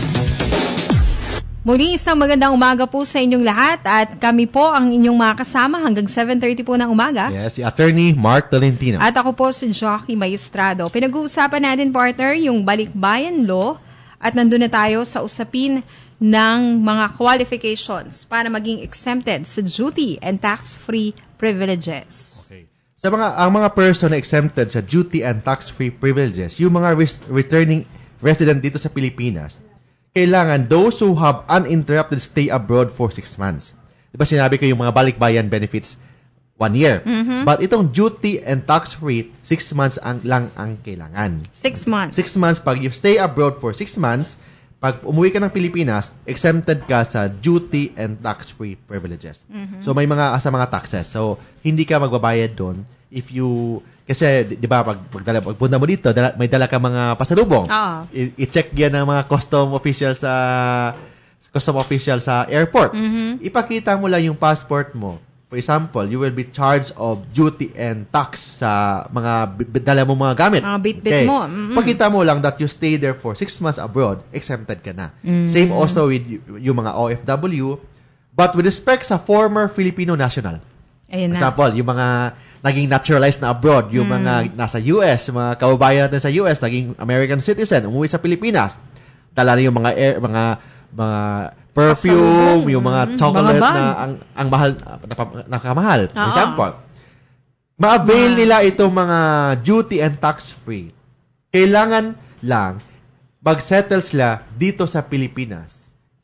Muli isang magandang umaga po sa inyong lahat at kami po ang inyong mga kasama hanggang seven thirty po ng umaga. Yes, si Attorney Mark Tolentino. At ako po si Jackie Maestrado. Pinag-uusapan natin, partner, yung balikbayan law at nandun na tayo sa usapin ng mga qualifications para maging exempted sa duty and tax-free privileges. Okay. Sa mga ang mga person na exempted sa duty and tax-free privileges, yung mga res- returning resident dito sa Pilipinas, kailangan those who have uninterrupted stay abroad for six months. Diba sinabi ko yung mga balikbayan benefits, one year. Mm-hmm. But itong duty and tax-free, six months ang, lang ang kailangan. Six months. Six months, pag you stay abroad for six months, pag umuwi ka ng Pilipinas, exempted ka sa duty and tax-free privileges. Mm-hmm. So may mga sa mga taxes. So hindi ka magbabayad doon if you kasi, di ba, pag, pag, dala, pag punta mo dito, dala, may dala ka mga pasalubong. Oo. I- i-check yan ng mga custom official sa custom official sa airport. Mm-hmm. Ipakita mo lang yung passport mo. For example, you will be charged of duty and tax sa mga b- dala mo mga gamit. Mga bit-bit mo. Mm-hmm. Pakita mo lang that you stay there for six months abroad, exempted ka na. Mm-hmm. Same also with y- yung mga O F W. But with respect sa former Filipino national. Ayun na. Example, yung mga naging naturalized na abroad, yung Mm. mga nasa U S, mga kababayan natin sa U S, naging American citizen, umuwi sa Pilipinas. Dala na yung mga air, mga mga perfume, yung mga chocolate mga na ang ang mahal napap- nakamahal. For Oo. example, ma-avail nila itong mga duty and tax free. Kailangan lang mag-settle sila dito sa Pilipinas.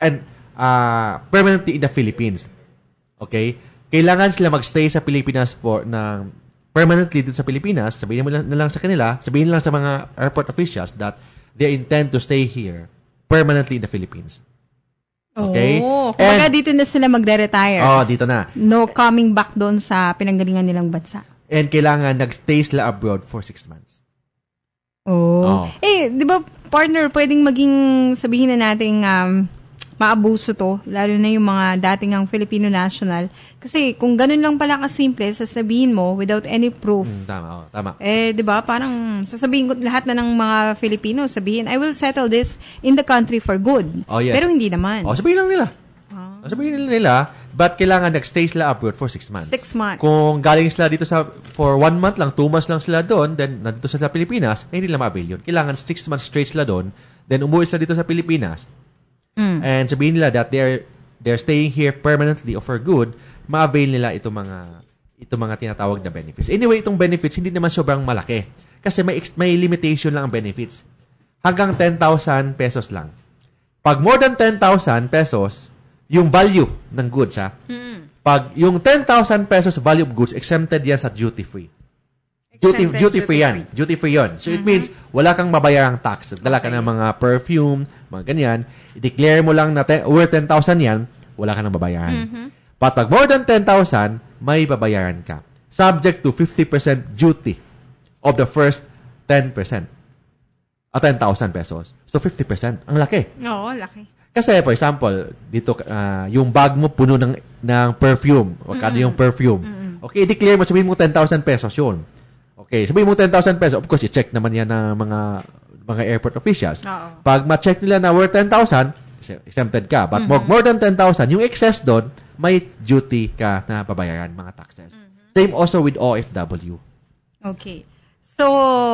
and uh, permanently in the Philippines. Okay? Kailangan sila magstay sa Pilipinas for ng permanently dito sa Pilipinas. Sabihin mo na lang sa kanila, sabihin lang sa mga airport officials that they intend to stay here permanently in the Philippines. Okay? Oh, kumbaga dito na sila magre-retire. Oh, dito na. No coming back doon sa pinanggalingan nilang bansa. And kailangan nag-stay sila abroad for six months. Oh. oh. Eh, di ba, partner, pwedeng maging, sabihin na natin, um, maabuso to, lalo na yung mga dating ang Filipino national. Kasi kung ganun lang pala kasimple, sasabihin mo without any proof. Mm, tama, oh, tama. Eh, di ba, parang sasabihin ko lahat na ng mga Filipino, sabihin, I will settle this in the country for good. Oh, yes. Pero hindi naman. Oh, sabihin lang nila. Ah. Sabihin lang nila, but kailangan nag-stay sila abroad for six months. Six months. Kung galing sila dito sa, for one month lang, two months lang sila doon, then nandito sila sa Pilipinas, eh, hindi nila ma-avail yun. Kailangan six months straight sila doon, then umuwi sila dito sa Pilipinas, mm. and sabihin nila that they're, they're staying here permanently or for good, ma-avail nila itong mga, itong mga tinatawag na benefits. Anyway, itong benefits, hindi naman sobrang malaki. Kasi may, may limitation lang ang benefits. Hanggang ten thousand pesos lang. Pag more than ten thousand pesos, yung value ng goods, ha? Mm. Pag yung ten thousand pesos value of goods, exempted yan sa duty-free. Duty, duty-free yan. Duty-free yun. So, mm-hmm. it means, wala kang mabayarang tax. Dala ka ng mga perfume, mga ganyan. I-declare mo lang na te- worth ten thousand yan, wala ka nang babayaran. Mm-hmm. But pag more than ten thousand, may babayaran ka. Subject to fifty percent duty of the first ten percent. O ten thousand pesos. So, fifty percent. Ang laki. Oo, laki. Kasi, for example, dito, uh, yung bag mo puno ng, ng perfume. O kano yung perfume. Mm-hmm. Okay, i-declare mo, sabihin mo ten thousand pesos yun. Okay, sabihin mo ten thousand pesos. Of course, i-check naman yan ng mga mga airport officials. Uh-oh. Pag ma-check nila na worth ten thousand, exempted ka. But mm-hmm. more, more than ten thousand, yung excess doon, may duty ka na babayaran, mga taxes. Mm-hmm. Same also with O F W. Okay. So,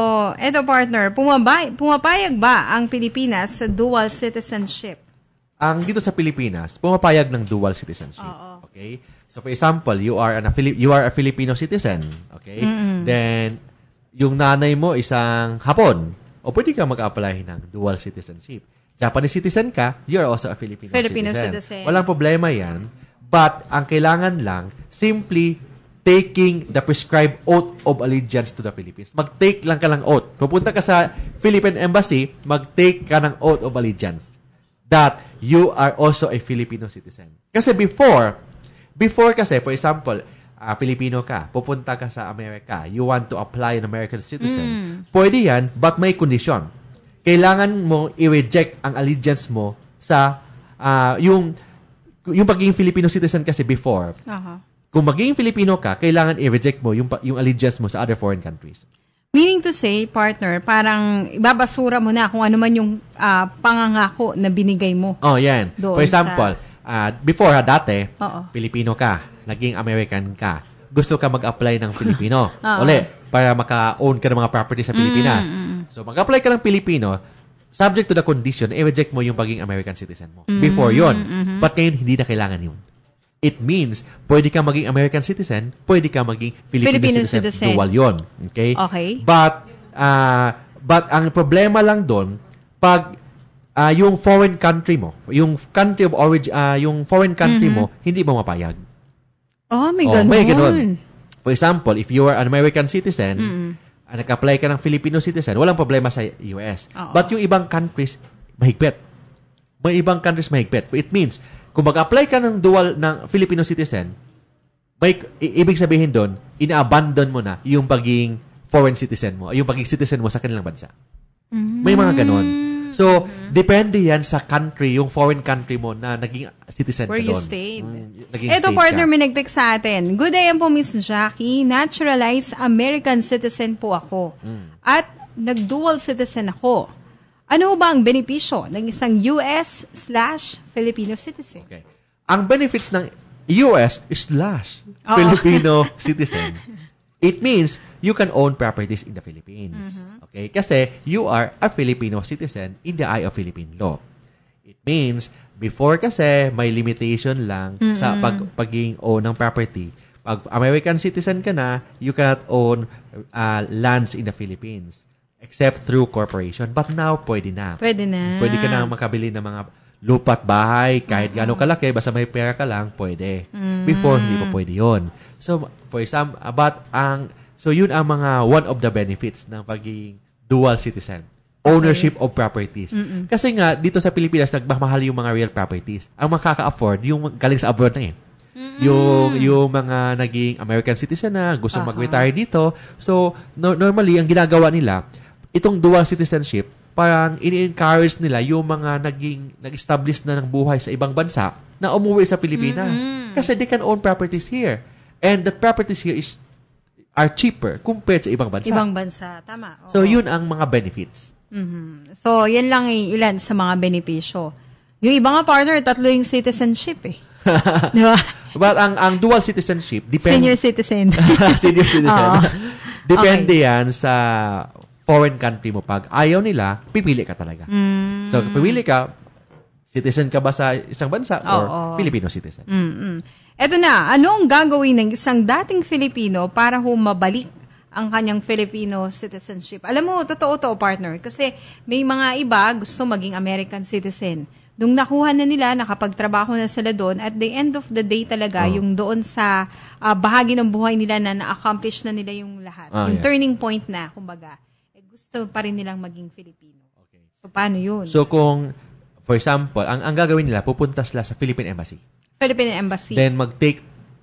eto partner, pumabay, pumapayag ba ang Pilipinas sa dual citizenship? Ang dito sa Pilipinas, pumapayag ng dual citizenship. Oo. Okay? So for example, you are an a Fili- you are a Filipino citizen, okay? Mm-hmm. Then yung nanay mo isang Hapon, o pwede ka mag-apply ng dual citizenship. Japanese citizen ka, you are also a Filipino, Filipino citizen. citizen. Walang problema 'yan. But ang kailangan lang simply taking the prescribed oath of allegiance to the Philippines. Mag-take lang ka ng oath. Pupunta ka sa Philippine Embassy, mag-take ka ng oath of allegiance that you are also a Filipino citizen. Kasi before, before kasi, for example, uh, Filipino ka, pupunta ka sa Amerika, you want to apply an American citizen, mm. pwede yan, but may condition. Kailangan mo i-reject ang allegiance mo sa, uh, yung, yung pagiging Filipino citizen kasi before. Uh-huh. Kung magiging Filipino ka, kailangan i-reject mo yung, yung allegiance mo sa other foreign countries. Meaning to say, partner, parang ibabasura mo na kung ano man yung uh, pangangako na binigay mo. Oh, yan. For example, sa... uh, before ha, dati, Uh-oh. Pilipino ka, naging American ka, gusto ka mag-apply ng Filipino. Uli, para maka-own ka ng mga property sa Pilipinas. Mm-hmm. So, mag-apply ka ng Pilipino, subject to the condition, i-reject mo yung pagiging American citizen mo. Mm-hmm. Before yon. Mm-hmm. But ngayon, hindi na kailangan yun. It means, pwede ka maging American citizen, pwede ka maging Filipino, Filipino citizen. citizen. Dual yun. Okay? Okay. But, uh, but ang problema lang doon, pag uh, yung foreign country mo, yung country of origin, uh, yung foreign country mm-hmm. mo, hindi mo mapayag. Oh, may oh, ganun. May ganun. For example, if you are an American citizen, mm-hmm. uh, nag-apply ka ng Filipino citizen, walang problema sa U S. Uh-oh. But yung ibang countries, mahigpit. May ibang countries mahigpit. It means, kung mag-apply ka ng dual ng Filipino citizen, may i- ibig sabihin doon, ina-abandon mo na yung pagiging foreign citizen mo, yung pagiging citizen mo sa kanilang bansa. Mm-hmm. May mga ganon. So, mm-hmm. depende yan sa country, yung foreign country mo na naging citizen where ka doon. You stayed. Mm, stayed Ito, partner, ka. May nag-pick sa atin. Good day po, Miss Jackie. Naturalized American citizen po ako. Mm. At nag-dual citizen ako. Ano ba ang benepisyo ng isang U S slash Filipino citizen? Okay. Ang benefits ng U S slash Filipino citizen, it means you can own properties in the Philippines. Mm-hmm. Okay? Kasi you are a Filipino citizen in the eye of Philippine law. It means, before kasi may limitation lang mm-hmm. sa pag pagiging own ng property. Pag American citizen ka na, you cannot own uh, lands in the Philippines. Except through corporation. But now, pwede na. Pwede na. Pwede ka na makabili ng mga lupa't bahay, kahit mm-hmm. gano'ng kalaki, basta may pera ka lang, pwede. Mm-hmm. Before, hindi pa pwede yun. So, for example, about ang, so yun ang mga one of the benefits ng pagiging dual citizen. Ownership okay. of properties. Mm-mm. Kasi nga, dito sa Pilipinas, nagmamahal yung mga real properties. Ang makaka-afford, yung galing sa abroad na eh. Mm-mm. Yung, yung mga naging American citizen na, gusto uh-huh. mag-retire dito. So, no, normally, ang ginagawa nila, itong dual citizenship, parang ini-encourage nila yung mga naging, nag-establish na ng buhay sa ibang bansa na umuwi sa Pilipinas. Mm-hmm. Kasi they can own properties here. And that properties here is are cheaper compared sa ibang bansa. Ibang bansa, tama. Oo. So, yun ang mga benefits. Mm-hmm. So, yan lang ilan sa mga benepisyo. Yung iba nga partner, tatlo yung citizenship eh. Di ba? But ang ang dual citizenship, depend... Senior citizen. Senior citizen. Depende okay. yan sa foreign country mo. Pag ayaw nila, pipili ka talaga. Mm. So, pipili ka, citizen ka ba sa isang bansa oh, or oh. Filipino citizen? Mm-mm. Eto na, anong gagawin ng isang dating Filipino para humabalik ang kanyang Filipino citizenship? Alam mo, totoo to, partner. Kasi may mga iba gusto maging American citizen. Nung nakuha na nila, nakapagtrabaho na sila doon, at the end of the day talaga, oh. yung doon sa uh, bahagi ng buhay nila na na-accomplish na nila yung lahat. Ah, yung yes. turning point na, kumbaga, eh, gusto pa rin nilang maging Filipino. Okay. So, paano yun? So, kung, for example, ang, ang gagawin nila, pupunta sila sa Philippine Embassy. Philippine Embassy. Then, mag-take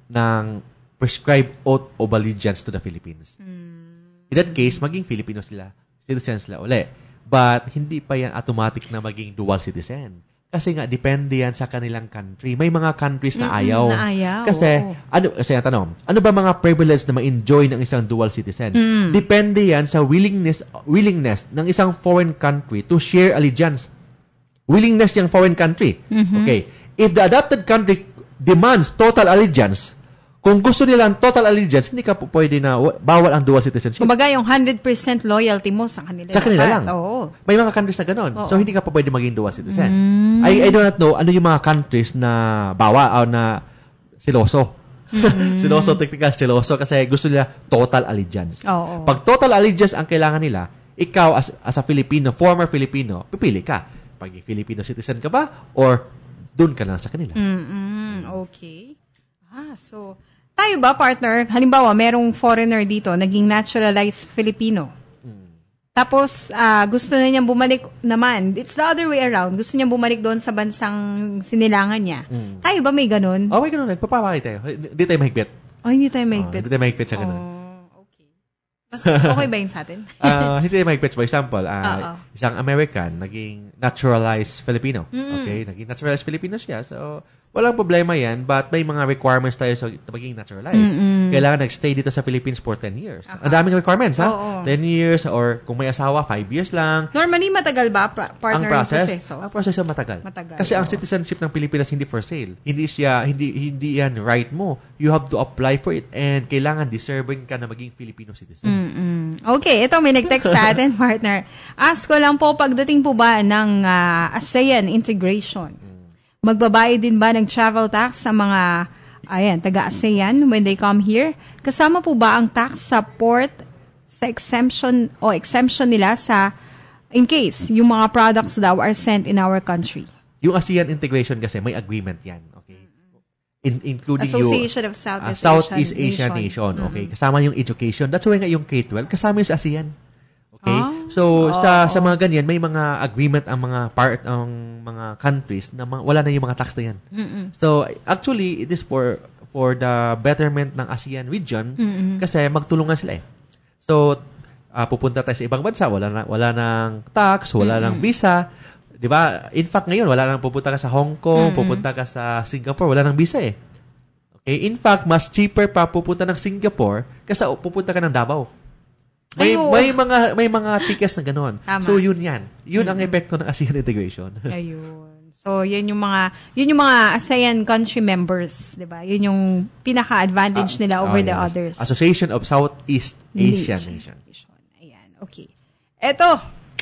ng prescribed oath of allegiance to the Philippines. Hmm. In that case, maging Filipino sila, citizen sila uli. But, hindi pa yan automatic na maging dual citizen. Kasi nga, depende yan sa kanilang country. May mga countries na ayaw. Na ayaw. Kasi, oh. ano, kasi ang tanong, ano ba mga privilege na ma-enjoy ng isang dual citizen? Mm. Depende yan sa willingness willingness ng isang foreign country to share allegiance. Willingness yung foreign country. Mm-hmm. Okay. If the adopted country demands total allegiance, kung gusto nila ang total allegiance, hindi ka po pwede na bawal ang dual citizenship. Kumbaga yung one hundred percent loyalty mo sa kanila. Sa kanila lang. Oo. May mga countries na gano'n. Oo. So, hindi ka pa pwede maging dual citizen. Mm. I, I do not know ano yung mga countries na bawa o na siloso. Mm. siloso, technical siloso kasi gusto nila total allegiance. Oo. Pag total allegiance ang kailangan nila, ikaw as, as a Filipino, former Filipino, pipili ka. Pag Filipino citizen ka ba or dun ka lang sa kanila. Mm-mm. Okay. Ah, so... Tayo ba, partner, halimbawa, merong foreigner dito, naging naturalized Filipino. Hmm. Tapos, uh, gusto na niyang bumalik naman. It's the other way around. Gusto niyang bumalik doon sa bansang sinilangan niya. Hmm. Tayo ba may ganun? Oh, may ganun. Nagpapakay tayo. Hindi tayo mahigpit. Oh, hindi tayo mahigpit. Oh, hindi tayo mahigpit sa ganun. Oh, okay. Mas okay ba yun sa atin? uh, hindi tayo mahigpit. For example, uh, isang American, naging naturalized Filipino. Mm-hmm. Okay? Naging naturalized Filipino siya. So, walang problema yan, but may mga requirements tayo sa magiging naturalized. Mm-mm. Kailangan nag-stay dito sa Philippines for ten years. Uh-huh. Ang daming requirements, ha? Oo. ten years, or kung may asawa, five years lang. Normally, matagal ba, pa- partner, ang process? proseso? Ang proseso matagal. Matagal. Kasi oh. ang citizenship ng Pilipinas hindi for sale. Hindi siya, hindi hindi yan right mo. You have to apply for it and kailangan deserving ka na maging Filipino citizen. Mm-mm. Okay, ito may nag-text sa atin, partner. Ask ko lang po, pagdating po ba ng uh, ASEAN integration, magbabayad din ba ng travel tax sa mga ayan, taga-ASEAN when they come here? Kasama po ba ang tax sa port sa exemption o exemption nila sa in case yung mga products daw are sent in our country? Yung ASEAN integration kasi may agreement yan, okay? In, including Association yung, of Southeast, uh, Southeast Asian, Asian Nation, Nation okay? Mm-hmm. Kasama yung education. That's why nga yung K twelve, kasama yung sa ASEAN. Okay? Ah? So, Oh, sa oh. sa mga ganyan, may mga agreement ang mga part ang mga countries na mga, wala na yung mga tax na yan. Mm-mm. So, actually, it is for for the betterment ng ASEAN region Mm-mm. kasi magtulungan sila eh. So, uh, pupunta tayo sa ibang bansa, wala na wala nang tax, wala Mm-mm. nang visa. 'Di ba? In fact, ngayon wala nang pupunta ka sa Hong Kong, Mm-mm. pupunta ka sa Singapore, wala nang visa eh. Okay, in fact, mas cheaper pa pupunta ng Singapore kaysa pupunta ka ng Davao. May Ay, may mga may mga tickets na ganoon. Tama. So yun 'yan. Yun ang Mm-mm. epekto ng ASEAN integration. Ayun. So, yun yung mga yun yung mga ASEAN country members, 'di ba? Yun yung pinaka-advantage nila over Oh, the yes. others. Association of Southeast Asian Nation. Ayan, okay. Eto.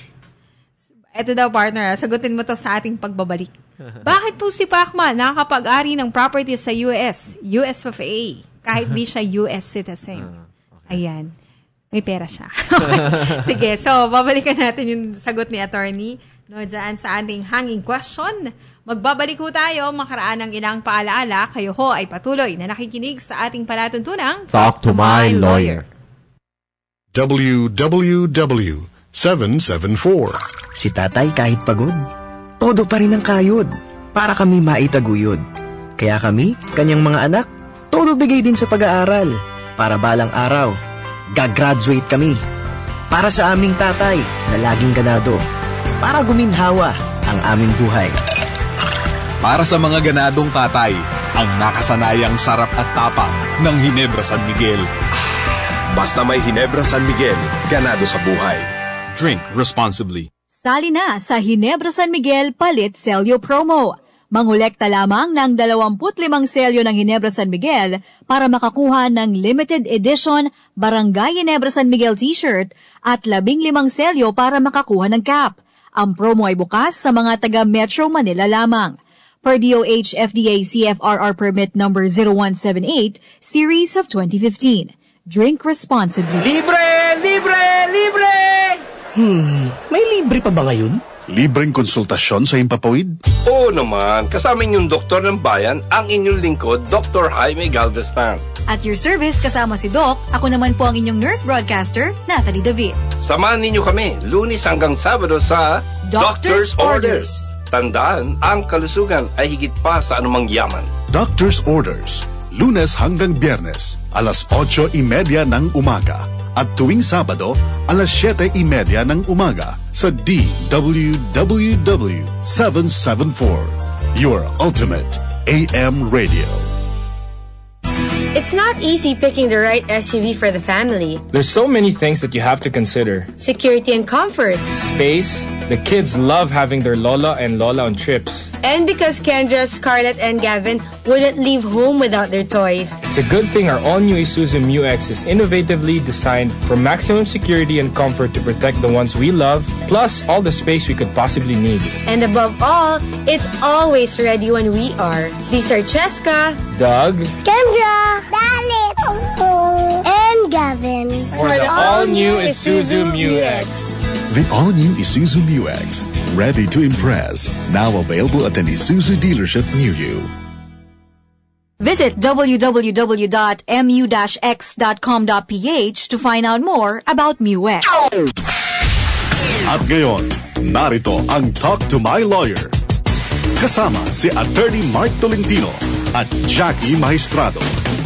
Eto daw, partner. Sagutin mo to sa ating pagbabalik. Bakit po si Pacman nakakapag-ari ng property sa U S, U S of A, kahit di siya U S citizen? Ayan. May pera siya. Okay. Sige, so babalikan natin yung sagot ni attorney no, dyan sa ating hanging question. Magbabalik ho tayo makaraan ng ilang paalaala. Kayo ho ay patuloy na nakikinig sa ating palatuntunang Talk to My Lawyer. W W W seven seven four. Si tatay kahit pagod, todo pa rin ang kayod para kami maitaguyod. Kaya kami, kanyang mga anak, todo bigay din sa pag-aaral para balang araw, gagraduate kami. Para sa aming tatay na laging ganado, para guminhawa ang aming buhay. Para sa mga ganadong tatay, ang nakasanayang sarap at tapang ng Ginebra San Miguel. Basta may Ginebra San Miguel, ganado sa buhay. Drink responsibly. Sali na sa Ginebra San Miguel Palit Selyo Promo. Mangolekta lamang ng dalawampu't limang selyo ng Ginebra San Miguel para makakuha ng limited edition Barangay Ginebra San Miguel t-shirt at labing limang selyo para makakuha ng cap. Ang promo ay bukas sa mga taga Metro Manila lamang. Per D O H F D A C F R R Permit number zero one seven eight, Series of twenty fifteen. Drink responsibly. Libre! Libre! Libre! Hmm, may libre pa ba ngayon? Libreng konsultasyon sa Himpapawid? Oo naman, kasama inyong doktor ng bayan, ang inyong lingkod, Doctor Jaime Galvestan. At your service kasama si Doc, ako naman po ang inyong nurse broadcaster, Natalie David. Samahan ninyo kami, Lunes hanggang Sabado sa Doctor's, Doctor's Orders. Tandaan, ang kalusugan ay higit pa sa anumang yaman. Doctor's Orders, Lunes hanggang Biyernes, alas otso y media ng umaga. At tuwing Sabado, alas siyete y media ng umaga sa D W W W seven seven four, your ultimate A M radio. It's not easy picking the right S U V for the family. There's so many things that you have to consider. Security and comfort. Space. The kids love having their Lola and Lola on trips. And because Kendra, Scarlett, and Gavin wouldn't leave home without their toys. It's a good thing our all-new Isuzu M U X is innovatively designed for maximum security and comfort to protect the ones we love, plus all the space we could possibly need. And above all, it's always ready when we are. These are Cheska, Doug, Kendra, Dalit, and Gavin. For the all-new Isuzu M U X. The all-new Isuzu M U X, ready to impress. Now available at an Isuzu dealership near you. Visit w w w dot m u dash x dot com dot p h to find out more about M U X. At ngayon, narito ang Talk to My Lawyer. Kasama si Attorney Mark Tolentino at Jackie Maestrado.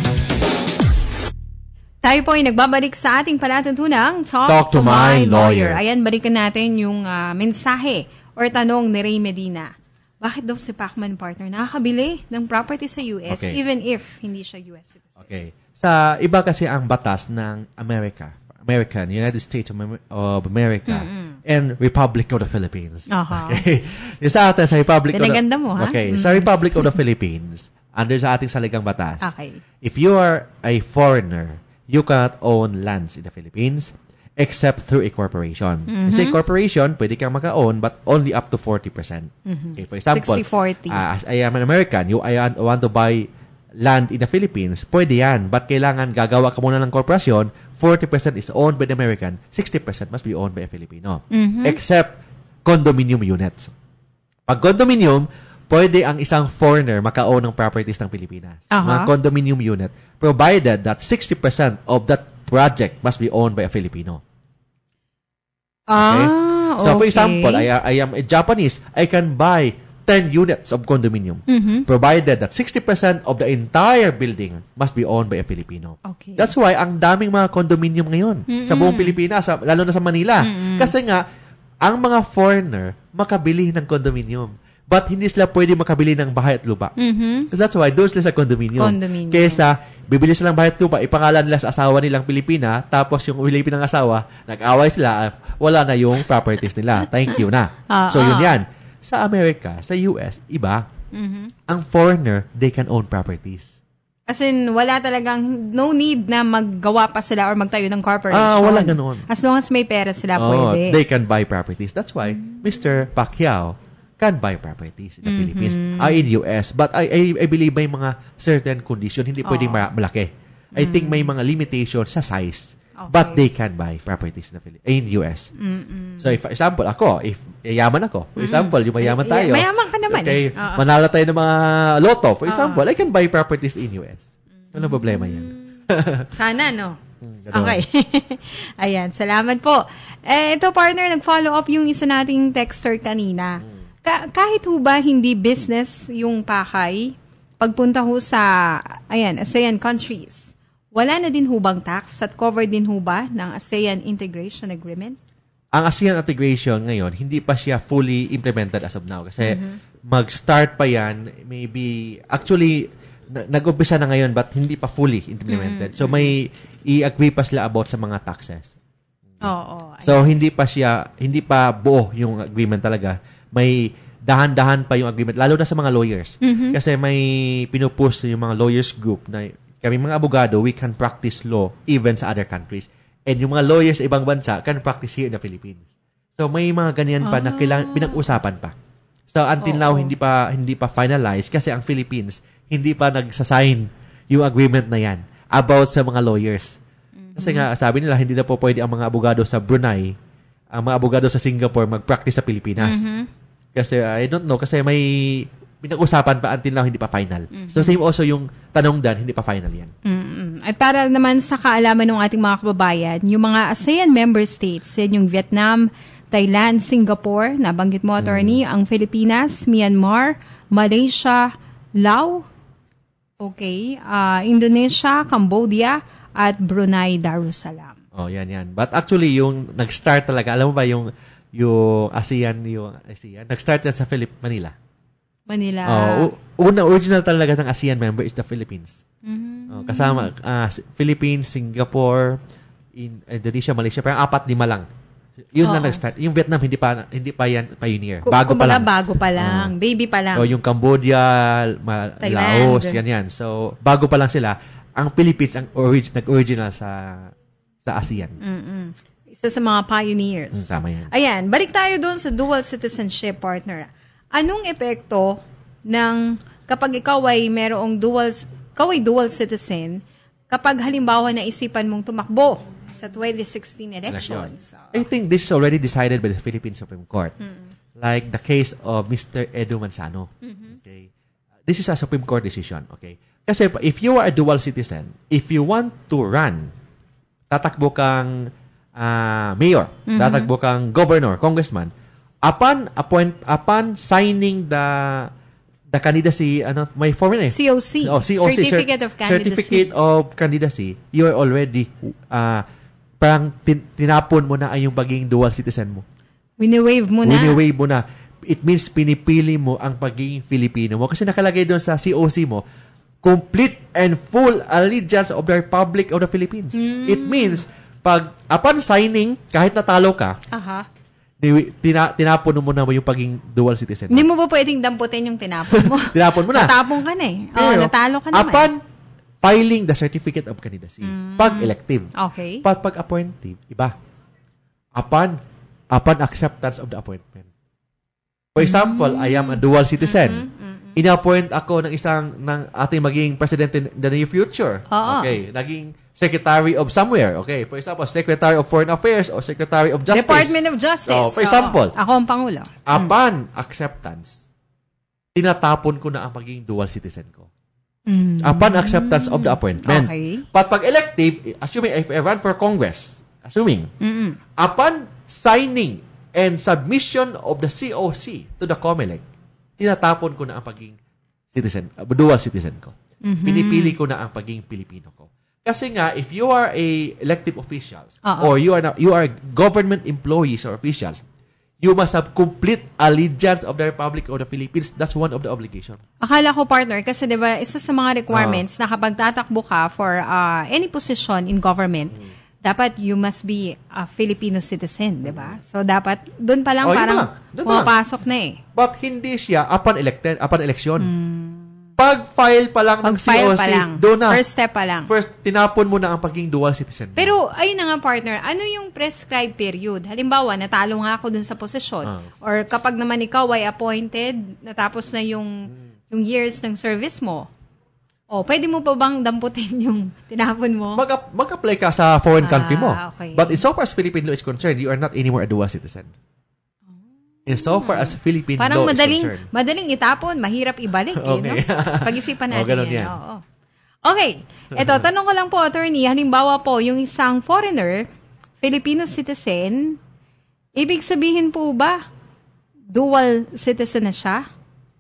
Tayo po ay nagbabalik sa ating palatuntunang Talk, Talk to, to My, My Lawyer. Lawyer. Ayan, balikan natin yung uh, mensahe or tanong ni Ray Medina. Bakit daw si Pacman partner nakakabili ng property sa U S okay. even if hindi siya U S citizen? Okay. Sa iba kasi ang batas ng America, American, United States of America, mm-hmm. and Republic of the Philippines. Uh-huh. Okay. Yung sa atin, sa Republic Pinaganda of the... mo, ha? Okay. Mm-hmm. Sa Republic of the Philippines, under sa ating saligang batas, okay. if you are a foreigner, you cannot own lands in the Philippines except through a corporation. Mm-hmm. Kasi corporation, pwede kang maka-own but only up to forty percent. Mm-hmm. Okay, for example, sixty forty. Uh, as I am an American, you I want to buy land in the Philippines, pwede yan. But kailangan gagawa ka muna ng korporasyon, forty percent is owned by the American, sixty percent must be owned by a Filipino. Mm-hmm. Except condominium units. Pag condominium, pwede ang isang foreigner maka-own ng properties ng Pilipinas. Uh-huh. Mga condominium unit. Provided that sixty percent of that project must be owned by a Filipino. Okay? Ah, okay. So, for example, I, I am a Japanese, I can buy ten units of condominium. Mm-hmm. Provided that sixty percent of the entire building must be owned by a Filipino. Okay. That's why, ang daming mga condominium ngayon mm-hmm. sa buong Pilipinas, sa, lalo na sa Manila. Mm-hmm. Kasi nga, ang mga foreigner makabili ng condominium. But hindi sila pwede makabili ng bahay at lupa. Mm-hmm. That's why, doon sila sa condominium. Condominium. Kesa, bibili silang bahay at lupa, ipangalan nila sa asawa nilang Pilipina, tapos yung Pilipinang asawa, nag-away sila, wala na yung properties nila. Thank you na. Uh, so, yun uh. yan. Sa America, sa U S, iba. Mm-hmm. Ang foreigner, they can own properties. As in, wala talagang, no need na maggawa pa sila or magtayo ng corporation. Ah, wala ganoon. As long as may pera sila, oh, pwede. They can buy properties. That's why, mm-hmm. Mister Pacquiao can buy properties in the mm-hmm. Philippines, uh, in U S. But I, I, I believe may mga certain condition, hindi pwedeng oh. malaki. I mm-hmm. think may mga limitation sa size. Okay. But they can buy properties in the Philippines, in U S. Mm-mm. So, if, for example, ako, if yayaman ako, for example, yung mayaman tayo. Yeah, mayaman ka naman. Okay, Uh-oh. manala tayo ng mga loto, for Uh-oh. example, I can buy properties in U S. Walang problema yan. Sana, no? Ganun. Okay. Ayan, salamat po. Eh, ito, partner, nag-follow up yung isa nating texter kanina. Ka- kahit ho ba hindi business yung pakay, pagpunta ho sa, ayan, ASEAN countries, wala na din ho bang tax at covered din ho ba ng ASEAN Integration Agreement? Ang ASEAN integration ngayon, hindi pa siya fully implemented as of now. Kasi Mhm. mag-start pa yan, maybe, actually, na- nag-umpisa na ngayon but hindi pa fully implemented. Mhm. So, may i-agree pa sila about sa mga taxes. Oo. So, hindi pa siya, hindi pa buo yung agreement talaga. May dahan-dahan pa yung agreement, lalo na sa mga lawyers. Mhm. Kasi may pinupost yung mga lawyers group na kami mga abogado, we can practice law even sa other countries. And yung mga lawyers sa ibang bansa can practice here in the Philippines. So, may mga ganyan pa na kailangan, pinag-usapan pa. So, until Oo. now, hindi pa hindi pa finalized kasi ang Philippines, hindi pa nagsasign yung agreement na yan about sa mga lawyers. Kasi nga, sabi nila, hindi na po pwede ang mga abogado sa Brunei, ang mga abogado sa Singapore mag-practice sa Pilipinas. Mhm. Kasi, I don't know, kasi may pinag-usapan pa until now, hindi pa final. Mhm. So, same also yung tanong dan, hindi pa final yan. Mm-mm. At para naman sa kaalaman ng ating mga kababayan, yung mga ASEAN member states, yan yung Vietnam, Thailand, Singapore, nabanggit mo, attorney, ang Pilipinas, Myanmar, Malaysia, Laos, okay, uh, Indonesia, Cambodia, at Brunei Darussalam. Oh, yan, yan. But actually, yung nag-start talaga, alam mo ba yung yung ASEAN, yung ASEAN, nag-start yan sa Philip, Manila. Manila. Oh, u- una, original talaga ng ASEAN member is the Philippines. Mhm. Oh, kasama, ah, S- Philippines, Singapore, in Indonesia, Malaysia, parang apat, lima lang. Yun na Oo. nag-start. Yung Vietnam, hindi pa hindi pa yan pioneer. Ku- Bago pa kumbaga, lang. bago pa lang. Baby pa lang. O yung Cambodia, Ma- Thailand. Laos, ganyan. So, bago pa lang sila. Ang Philippines, ang orig- nag-original sa sa ASEAN. Mm-mm. Isa sa mga pioneers. Mm, tama yan. Ayan, balik tayo doon sa dual citizenship, partner. Anong epekto ng kapag ikaw ay merong dual, ikaw ay dual citizen, kapag halimbawa naisipan mong tumakbo sa twenty sixteen elections? I think this is already decided by the Philippine Supreme Court. Mm. Like the case of Mister Edu Manzano. Mhm. Okay. This is a Supreme Court decision. Okay. Kasi if you are a dual citizen, if you want to run, tatakbo kang uh, mayor, Mhm. tatakbo kang governor, congressman, upon appoint upon signing the the candidacy, ano, may form eh. C O C. Oh, C O C. Certificate of Candidacy. Certificate of Candidacy. You are already, uh, parang tin- tinapon mo na ay yung pagiging dual citizen mo. Wini-wave mo na. Wini-wave mo na. It means pinipili mo ang pagiging Filipino mo. Kasi nakalagay doon sa C O C mo, complete and full allegiance of the Republic of the Philippines. Mm. It means, pag upon signing, kahit natalo ka, Aha. di- tina, tinapon mo na mo yung pagiging dual citizen. Hindi mo ba pwedeng damputin yung tinapon mo? Tinapon mo na. Natapon ka na eh. Oo, Pero, natalo ka naman. Upon filing the certificate of candidacy, Mm. pag elective, Okay. pag pag appointive, iba. Upon upon acceptance of the appointment. For example, I am a dual citizen. Mm-hmm. Ina-appoint ako ng isang ng ating maging president in the near future. Oo. Okay, naging secretary of somewhere. Okay, for example, secretary of foreign affairs or secretary of justice. Department of Justice. Oh, for Oo. example, Ako ang Pangulo. upon acceptance, tinatapon ko na ang magiging dual citizen ko. Mm. Upon acceptance of the appointment. Okay. But pag elective, assuming if I run for Congress, assuming, Mm-mm. upon signing and submission of the C O C to the COMELEC, tinatapon ko na ang pagiging citizen, uh, dual citizen ko. Mhm. Pinipili ko na ang pagiging Pilipino ko. Kasi nga, if you are a elective officials, Oo. or you are na, you are government employees or officials, you must have complete allegiance of the Republic of the Philippines. That's one of the obligation. Akala ko, partner, kasi di ba, isa sa mga requirements na kapag tatakbo ka for uh, any position in government, dapat you must be a Filipino citizen, di ba? So, dapat, doon pa lang Oh, yun parang pa lang. Doon pa lang. pumapasok na eh. But hindi siya upon elected, upon election. Pag-file pa lang ng C Pag-file O C, pa lang. doon na. First step pa lang. First, tinapon mo na ang pagiging dual citizen. Pero, ayun na nga, partner, ano yung prescribed period? Halimbawa, natalo nga ako dun sa posisyon. Ah. Or kapag naman ikaw ay appointed, natapos na yung yung years ng service mo. Oh, pwede mo pa bang damputin yung tinapon mo? Mag- mag-apply ka sa foreign Ah, country mo. okay. But in so far as Philippine law is concerned, you are not anymore a dual citizen. In so far as Philippine Parang law madaling, is concerned. madaling itapon, mahirap ibalik. Okay. Eh, no? Pag-isipan natin Oh, ganun yan. yan. Oo. Okay. Ito, tanong ko lang po, attorney, halimbawa po, yung isang foreigner, Filipino citizen, ibig sabihin po ba, dual citizen na siya?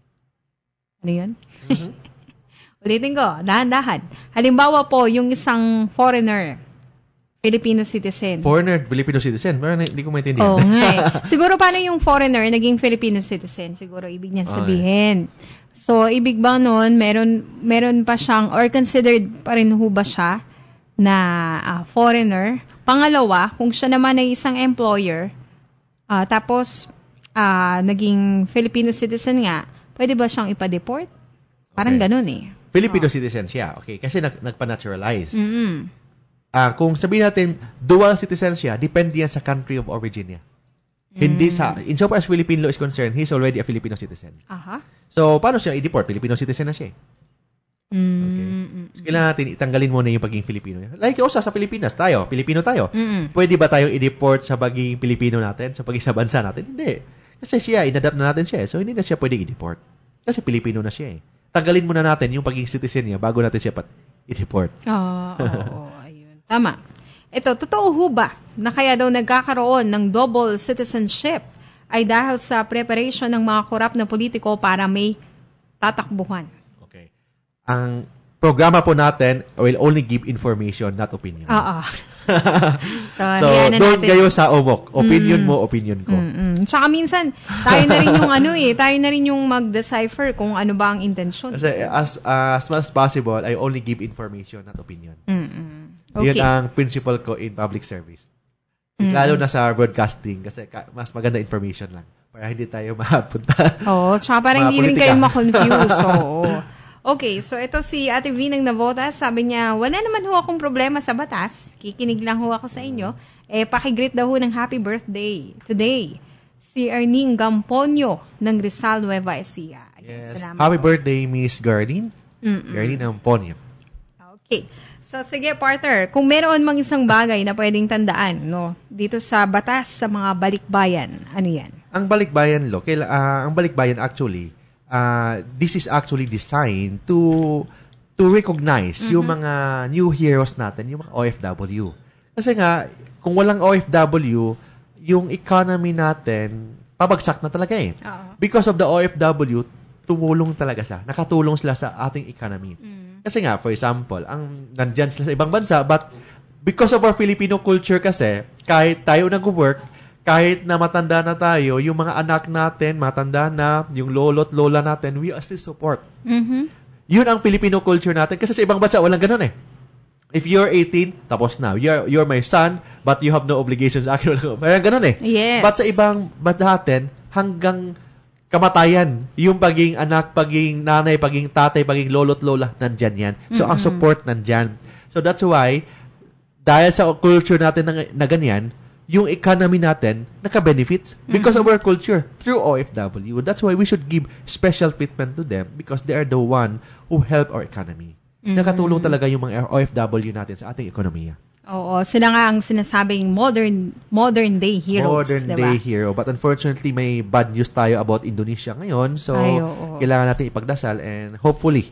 Ano yun? Mm-hmm. Ulitin ko, dahan-dahan. Halimbawa po, yung isang foreigner, Filipino citizen. Foreigner, Filipino citizen. Pero hindi ko maintindihan. Oo nga eh. Siguro paano yung foreigner naging Filipino citizen? Siguro ibig niyan sabihin. So, ibig ba nun, meron, meron pa siyang, or considered pa rin ho ba siya na uh, foreigner? Pangalawa, kung siya naman ay isang employer, uh, tapos uh, naging Filipino citizen nga, pwede ba siyang ipa-deport? Parang Okay. ganun eh. Filipino citizen siya. Okay. Kasi nag, nagpa-naturalize. Mm-hmm. Ah, kung sabihin natin, dual citizen siya, depende yan sa country of origin niya. Mm. Hindi sa, in so far as Philippine law is concerned, he's already a Filipino citizen. Aha. So, paano siya i-deport? Filipino citizen na siya eh. Mm-hmm. So, kailangan natin itanggalin muna yung pagiging Filipino niya. Like also sa Pilipinas, tayo, Pilipino tayo. Mm-mm. Pwede ba tayong i-deport sa pagiging Pilipino natin, sa pagiging sa bansa natin? Hindi. Kasi siya, inadapt na natin siya. So, hindi na siya pwede i-deport. Kasi Pilipino na siya eh. Tanggalin muna natin yung pagiging citizen niya bago natin siya pat i-deport. Oo, oo, ayun. Tama. Ito, totoo ho ba na kaya daw nagkakaroon ng double citizenship ay dahil sa preparation ng mga korap na politiko para may tatakbuhan? Ang programa po natin will only give information, not opinion. Oo. so, So, yan na doon natin. kayo sa umok. Opinion Mm. mo, opinion ko. Mm-mm. Tsaka minsan, tayo na rin yung ano eh, tayo na rin yung mag-decipher kung ano ba ang intention. Kasi as, as much as possible, I only give information, not opinion. Mm-mm. Yun Okay. ang principle ko in public service. Mm. Lalo na sa broadcasting kasi ka- mas maganda information lang para hindi tayo mapunta. Oo, tsaka parang Mga hindi rin politika. kayo makonfuse. Oo. Okay, so ito si Ate V ng Navotas, sabi niya, wala naman ho akong problema sa batas. Kikinig lang ho ako sa inyo. Eh, pakigreet daw ho ng happy birthday today. Si Erning Gamponyo ng Rizal, Nueva Ecija. Ayan, Yes. salamat Happy po. birthday, Miss Gardine. Mm-mm. Gardine Amponio. Okay. So, sige, partner, kung meron mang isang bagay na pwedeng tandaan, no, dito sa batas sa mga balikbayan, ano yan? Ang balikbayan law, kaila, ah, ang balikbayan actually, uh, this is actually designed to to recognize Mhm. yung mga new heroes natin, yung mga O F W. Kasi nga, kung walang O F W, yung economy natin, pabagsak na talaga eh. Oo. Because of the O F W, tumulong talaga siya. Nakatulong sila sa ating economy. Kasi nga, for example, ang nandyan sila sa ibang bansa, but because of our Filipino culture kasi, kahit tayo nag-work, kahit na matanda na tayo, yung mga anak natin, matanda na, yung lolo't lola natin, we still support. Mm-hmm. Yun ang Filipino culture natin. Kasi sa ibang bansa, walang ganun eh. If you're eighteen, tapos na. You're, you're my son, but you have no obligations. Akin, walang ganun eh. Yes. But sa ibang bansa natin, hanggang kamatayan, yung paging anak, paging nanay, paging tatay, paging lolo't lola, nandyan yan. So, ang Mm-mm. support nandyan. So, that's why, dahil sa culture natin na, na ganyan, yung economy natin, naka-benefits because of our culture through O F W. That's why we should give special treatment to them because they are the one who help our economy. Mhm. Nakatulong talaga yung mga O F W natin sa ating ekonomiya. Oo, sila nga ang sinasabing modern modern day heroes, Modern diba? day hero. But unfortunately, may bad news tayo about Indonesia ngayon. So, Ay, oo. kailangan natin ipagdasal and hopefully,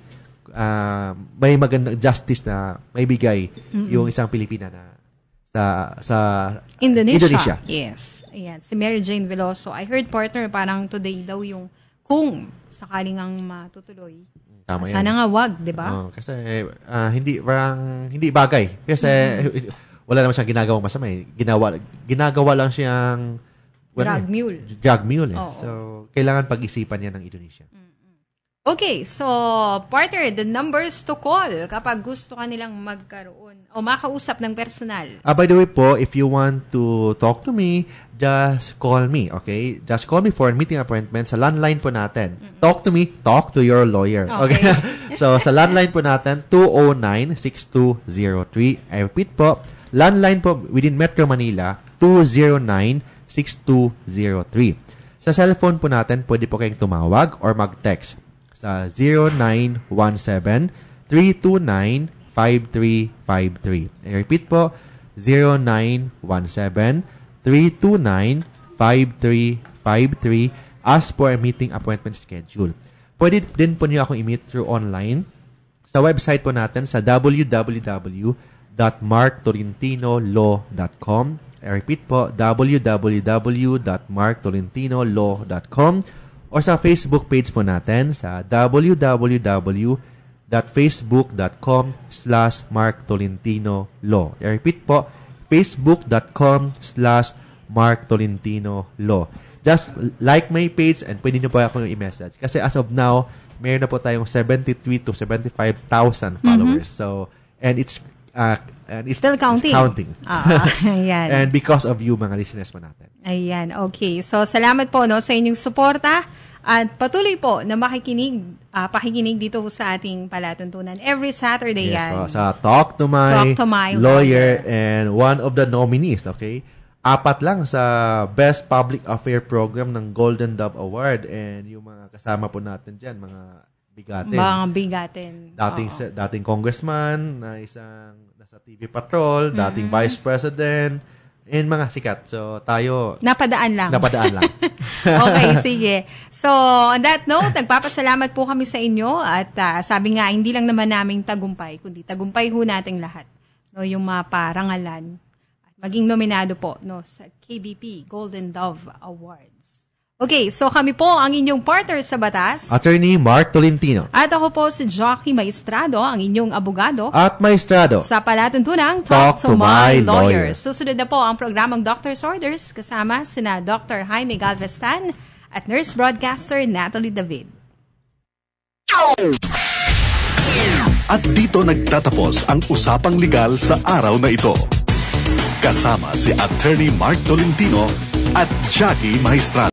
uh, may magandang justice na may bigay Mm-mm. yung isang Pilipina na sa sa Indonesia. Indonesia. Yes. Ayan, si Mary Jane Veloso. I heard, partner, parang today daw yung kung sakaling ang matutuloy. Tama Sana yan. nga wag, di ba? Oo, kasi ah, hindi parang hindi bagay. Kasi wala naman siyang ginagawang masama eh. Ginawa ginagawa lang siyang Drug eh, mule. Drug mule eh. Oo. So, kailangan pag-isipan niya ng Indonesia. Okay, so, partner, the numbers to call kapag gusto ka nilang magkaroon o makausap ng personal. Ah, by the way po, if you want to talk to me, just call me, okay? Just call me for a meeting appointment sa landline po natin. Talk to me, talk to your lawyer. Okay? So, sa landline po natin, two oh nine, six two oh three. I repeat po, landline po within Metro Manila, two oh nine, six two oh three. Sa cellphone po natin, pwede po kayong tumawag or mag-text sa zero nine one seven, three two nine, five three five three. I repeat po, zero nine one seven, three two nine, five three five three as for a meeting appointment schedule. Pwede din po niyo akong i-meet through online sa website po natin sa w w w dot mark tolentino law dot com. I repeat po, w w w dot mark tolentino law dot com or sa Facebook page po natin sa w w w dot facebook dot com slash mark tolentino law. I repeat po, facebook dot com slash mark tolentino law. Just like my page and pwede nyo po ako yung i-message. Kasi as of now, mayroon na po tayong seventy-three to seventy-five thousand followers. Mm-hmm. So, and it's, uh, and it's still counting. It's counting. Ah, ayan. And because of you, mga listeners po natin. Ayan, okay. So, salamat po no, sa inyong suporta at patuloy po na makikinig, uh, pakikinig dito sa ating palatuntunan every Saturday yes, yan. Po, sa Talk to My, Talk to my Lawyer, lawyer and one of the nominees, okay? Apat lang sa Best Public Affair Program ng Golden Dove Award and yung mga kasama po natin dyan, mga bigatin. Mga bigatin. Dating, Oo. dating congressman, na isang nasa T V Patrol, mm-hmm. dating vice president, and mga sikat. So, tayo... Napadaan lang. Napadaan lang. Okay, sige. So, on that note, nagpapasalamat po kami sa inyo at uh, sabi nga, hindi lang naman naming tagumpay, kundi tagumpay ho nating lahat. No, yung mga parangalan. Maging nominado po no sa K B P Golden Dove Awards. Okay, so kami po ang inyong partner sa batas. Attorney Mark Tolentino. At ako po si Jockey Maestrado, ang inyong abogado. At Maestrado. Sa palatuntunang Talk, Talk to, to My, My Lawyer. Lawyer. Susunod na po ang programang Doctor's Orders kasama sina Doctor Jaime Galvestan at nurse broadcaster Natalie David. At dito nagtatapos ang usapang legal sa araw na ito. Kasama si Attorney Mark Tolentino at Jockey Maestrado.